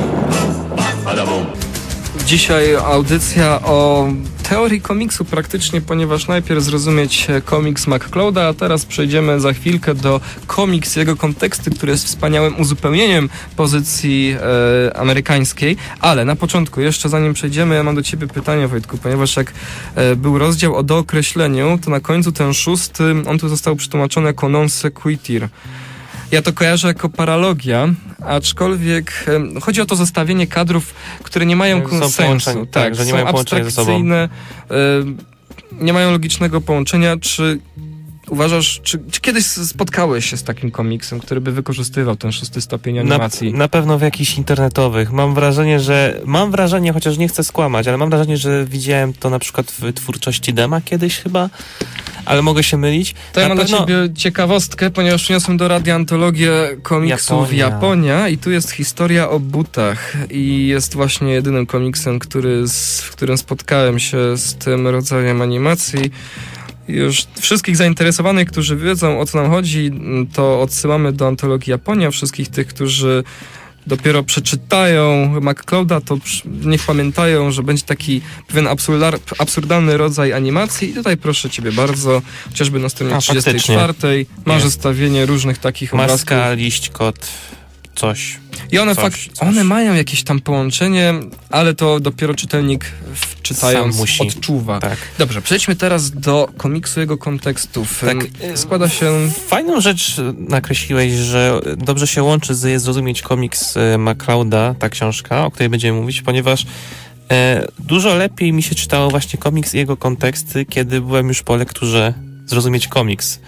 Dzisiaj audycja o teorii komiksu praktycznie, ponieważ najpierw zrozumieć komiks McClouda, a teraz przejdziemy za chwilkę do komiks, jego konteksty, który jest wspaniałym uzupełnieniem pozycji amerykańskiej. Ale na początku, jeszcze zanim przejdziemy, ja mam do ciebie pytanie, Wojtku, ponieważ jak był rozdział o dookreśleniu, to na końcu ten 6, on tu został przetłumaczony jako non sequitur. Ja to kojarzę jako paralogia, aczkolwiek chodzi o to zestawienie kadrów, które nie mają sensu. Tak, że nie mają połączenia ze sobą. Nie mają logicznego połączenia. Czy uważasz, czy kiedyś spotkałeś się z takim komiksem, który by wykorzystywał ten 6 stopień animacji? Na pewno w jakichś internetowych. Mam wrażenie, chociaż nie chcę skłamać, ale mam wrażenie, że widziałem to na przykład w twórczości Dema kiedyś chyba, ale mogę się mylić. To ja mam dla ciebie ciekawostkę, ponieważ przyniosłem do radia antologię komiksów Japonia i tu jest historia o butach i jest właśnie jedynym komiksem, w którym spotkałem się z tym rodzajem animacji. Już wszystkich zainteresowanych, którzy wiedzą, o co nam chodzi, to odsyłamy do antologii Japonia. Wszystkich tych, którzy dopiero przeczytają McClouda, to niech pamiętają, że będzie taki pewien absurdalny rodzaj animacji. I tutaj proszę ciebie bardzo, chociażby na stronie 34 masz zestawienie różnych takich obrazków. Maska, liść, kot, coś. I one mają jakieś tam połączenie, ale to dopiero czytelnik czytając odczuwa. Tak. Dobrze, przejdźmy teraz do komiksu, jego kontekstów. Tak, składa się... Fajną rzecz nakreśliłeś, że dobrze się łączy z Zrozumieć Komiks McClouda, ta książka, o której będziemy mówić, ponieważ dużo lepiej mi się czytało właśnie komiks i jego konteksty, kiedy byłem już po lekturze Zrozumieć Komiks.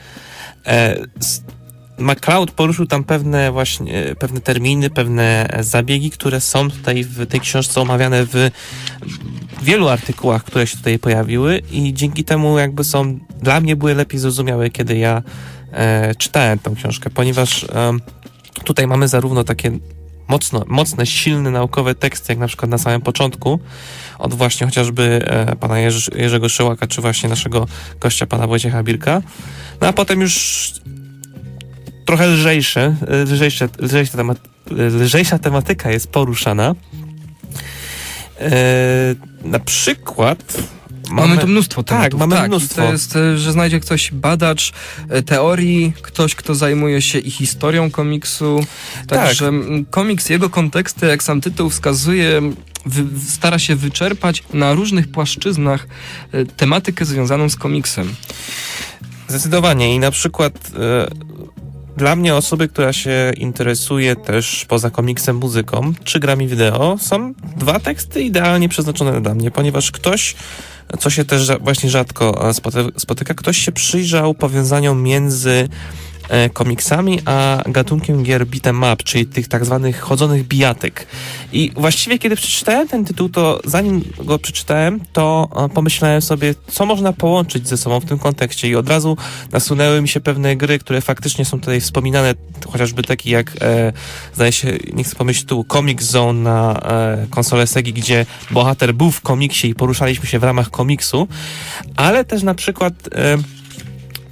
McCloud poruszył tam pewne terminy, pewne zabiegi, które są tutaj w tej książce omawiane w wielu artykułach, które się tutaj pojawiły i dzięki temu dla mnie były lepiej zrozumiałe, kiedy ja czytałem tą książkę, ponieważ tutaj mamy zarówno takie mocne, silne naukowe teksty, jak na przykład na samym początku, od właśnie chociażby pana Jerzego Szyłaka, czy właśnie naszego gościa, pana Wojciecha Birka, no a potem już trochę lżejsza tematyka jest poruszana. Na przykład mamy tu mnóstwo tematów. Mamy mnóstwo. To jest, że znajdzie ktoś badacz teorii, ktoś, kto zajmuje się i historią komiksu. Także komiks, jego konteksty, jak sam tytuł wskazuje, stara się wyczerpać na różnych płaszczyznach tematykę związaną z komiksem. Zdecydowanie. I na przykład dla mnie, osoby, która się interesuje też poza komiksem muzyką, czy grami wideo, są 2 teksty idealnie przeznaczone dla mnie, ponieważ ktoś, co się też właśnie rzadko spotyka, ktoś się przyjrzał powiązaniom między komiksami a gatunkiem gier beat'em up, czyli tych tak zwanych chodzonych bijatek. I właściwie kiedy przeczytałem ten tytuł, to zanim go przeczytałem, to pomyślałem sobie, co można połączyć ze sobą w tym kontekście i od razu nasunęły mi się pewne gry, które faktycznie są tutaj wspominane, chociażby takie jak zdaje się, nie chcę pomyśleć tytułu, Comic Zone na konsolę Segi, gdzie bohater był w komiksie i poruszaliśmy się w ramach komiksu, ale też na przykład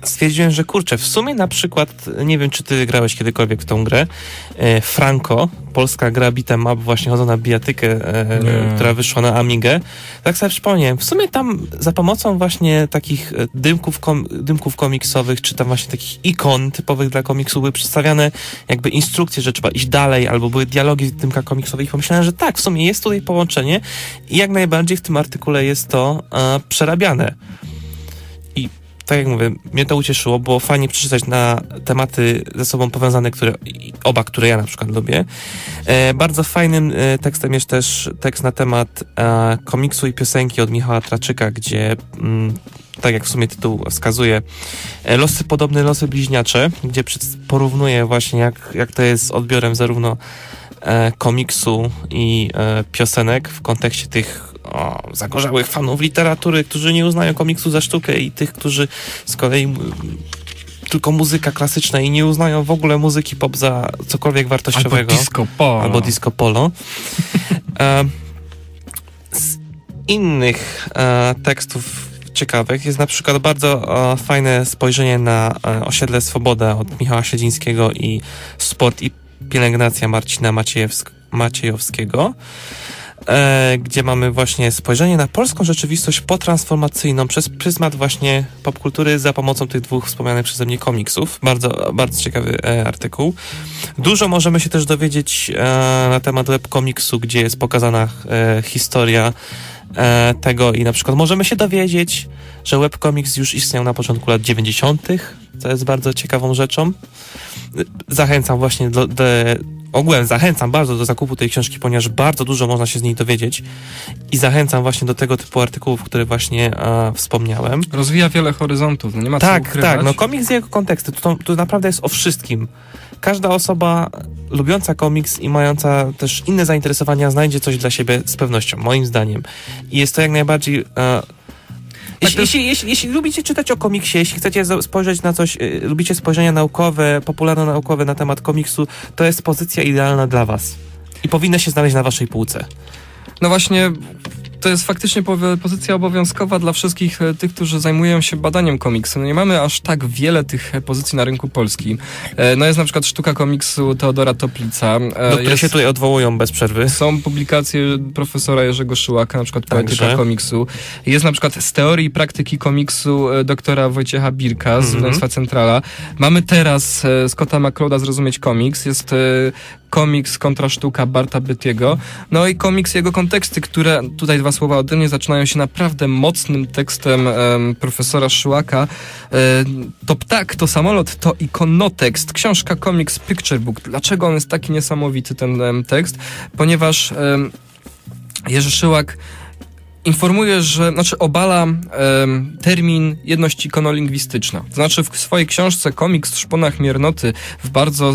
stwierdziłem, że kurczę, w sumie na przykład, nie wiem, czy ty grałeś kiedykolwiek w tą grę, Franco, polska gra beat'em up, właśnie chodząc na bijatykę, która wyszła na Amigę. Tak sobie przypomniałem, w sumie tam za pomocą właśnie takich dymków komiksowych, czy tam właśnie takich ikon typowych dla komiksu były przedstawiane jakby instrukcje, że trzeba iść dalej, albo były dialogi w dymkach komiksowych. Pomyślałem, że tak, w sumie jest tutaj połączenie i jak najbardziej w tym artykule jest to przerabiane. I tak jak mówię, mnie to ucieszyło, było fajnie przeczytać na tematy ze sobą powiązane, które ja na przykład lubię. Bardzo fajnym tekstem jest też tekst na temat komiksu i piosenki od Michała Traczyka, gdzie tak jak w sumie tytuł wskazuje, losy podobne, losy bliźniacze, gdzie porównuje właśnie jak to jest z odbiorem zarówno komiksu i piosenek w kontekście tych zagorzałych fanów literatury, którzy nie uznają komiksu za sztukę i tych, którzy z kolei tylko muzyka klasyczna i nie uznają w ogóle muzyki pop za cokolwiek wartościowego. Albo disco polo. Z innych tekstów ciekawych jest na przykład bardzo fajne spojrzenie na osiedle Swoboda od Michała Siedzińskiego i Sport i pielęgnacja Marcina Maciejowskiego, gdzie mamy właśnie spojrzenie na polską rzeczywistość potransformacyjną przez pryzmat właśnie popkultury za pomocą tych dwóch wspomnianych przeze mnie komiksów. Bardzo, bardzo ciekawy artykuł. Dużo możemy się też dowiedzieć na temat webkomiksu, gdzie jest pokazana historia tego i na przykład możemy się dowiedzieć, że webkomiks już istniał na początku lat 90., co jest bardzo ciekawą rzeczą. Zachęcam właśnie ogółem zachęcam bardzo do zakupu tej książki, ponieważ bardzo dużo można się z niej dowiedzieć i zachęcam właśnie do tego typu artykułów, które właśnie wspomniałem. Rozwija wiele horyzontów, no nie ma co ukrywać. Tak, no komiks i jego konteksty, to naprawdę jest o wszystkim. Każda osoba lubiąca komiks i mająca też inne zainteresowania znajdzie coś dla siebie z pewnością, moim zdaniem. I jest to jak najbardziej... Jeśli lubicie czytać o komiksie, jeśli chcecie spojrzeć na coś, lubicie spojrzenia naukowe, popularno-naukowe na temat komiksu, to jest pozycja idealna dla was. I powinna się znaleźć na waszej półce. No właśnie, to jest faktycznie pozycja obowiązkowa dla wszystkich tych, którzy zajmują się badaniem komiksu. No nie mamy aż tak wiele tych pozycji na rynku polskim. No jest na przykład Sztuka komiksu Teodora Toplica. Do której się tutaj odwołują bez przerwy. Są publikacje profesora Jerzego Szyłaka, na przykład Poetyka komiksu. Jest na przykład z teorii i praktyki komiksu doktora Wojciecha Birka z Wydawnictwa Centrala. Mamy teraz Scotta McClouda Zrozumieć komiks. Jest komiks kontra sztuka Barta Bytiego. No i komiks, jego konteksty, które, tutaj dwa słowa ode mnie, zaczynają się naprawdę mocnym tekstem profesora Szyłaka. To ptak, to samolot, to ikonotekst. Książka, komiks, picture book. Dlaczego on jest taki niesamowity, ten tekst? Ponieważ Jerzy Szyłak informuje, obala termin jedność ikonolingwistyczna. To znaczy w swojej książce Komiks w szponach miernoty w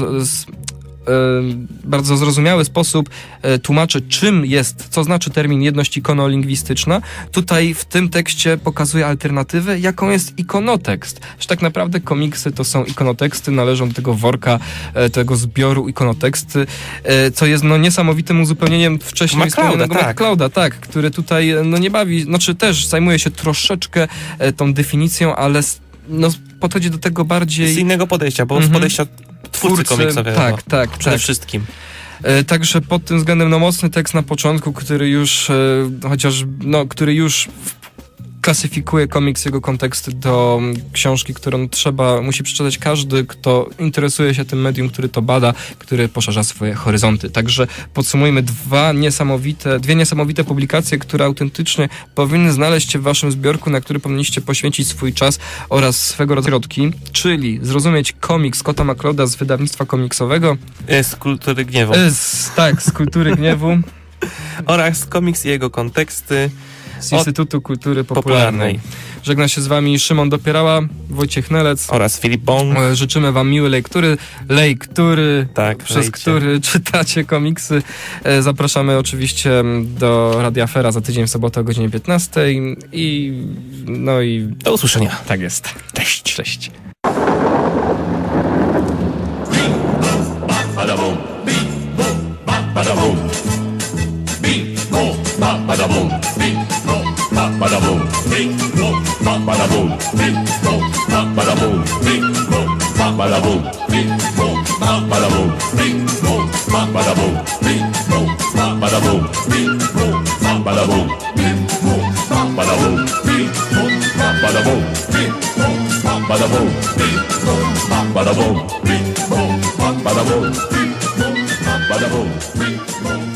bardzo zrozumiały sposób tłumaczy, czym jest, co znaczy termin jedność ikonolingwistyczna. Tutaj w tym tekście pokazuje alternatywę, jaką jest ikonotekst. Że tak naprawdę komiksy to są ikonoteksty, należą do tego worka, tego zbioru ikonoteksty, co jest niesamowitym uzupełnieniem wcześniej wspomnianego McClouda, tak, który tutaj nie bawi, też zajmuje się troszeczkę tą definicją, ale podchodzi do tego bardziej... Z innego podejścia, bo z podejścia twórcy komiksowego. Tak. Przede wszystkim. Także pod tym względem mocny tekst na początku, który już który już klasyfikuje komiks, jego konteksty do książki, którą musi przeczytać każdy, kto interesuje się tym medium, który to bada, który poszerza swoje horyzonty. Także podsumujmy dwie niesamowite publikacje, które autentycznie powinny znaleźć się w waszym zbiorku, na który powinniście poświęcić swój czas oraz swego rodzaju środki, czyli Zrozumieć komiks Scotta McClouda z wydawnictwa komiksowego. Z Kultury Gniewu. Z Kultury Gniewu. Oraz komiks i jego konteksty z Instytutu Kultury Popularnej. Żegna się z wami Szymon Dopierała, Wojciech Nelec oraz Filip Bąk. Życzymy wam miłej lektury, przez który czytacie komiksy. Zapraszamy oczywiście do Radia Afera za tydzień w sobotę o godzinie 15 i do usłyszenia. Tak jest. Cześć. Bada boom, bing, boom. bada boom, bing boom, bada boom, bing boom, bada boom, bing boom, bada boom, bing boom, bada boom, bing boom, bada boom, bing boom, bada boom, bing boom, bada boom, bing boom, bada boom, bing boom, bada boom, bing boom, bada boom, bing boom, bada boom, bing boom, bada boom, bing boom.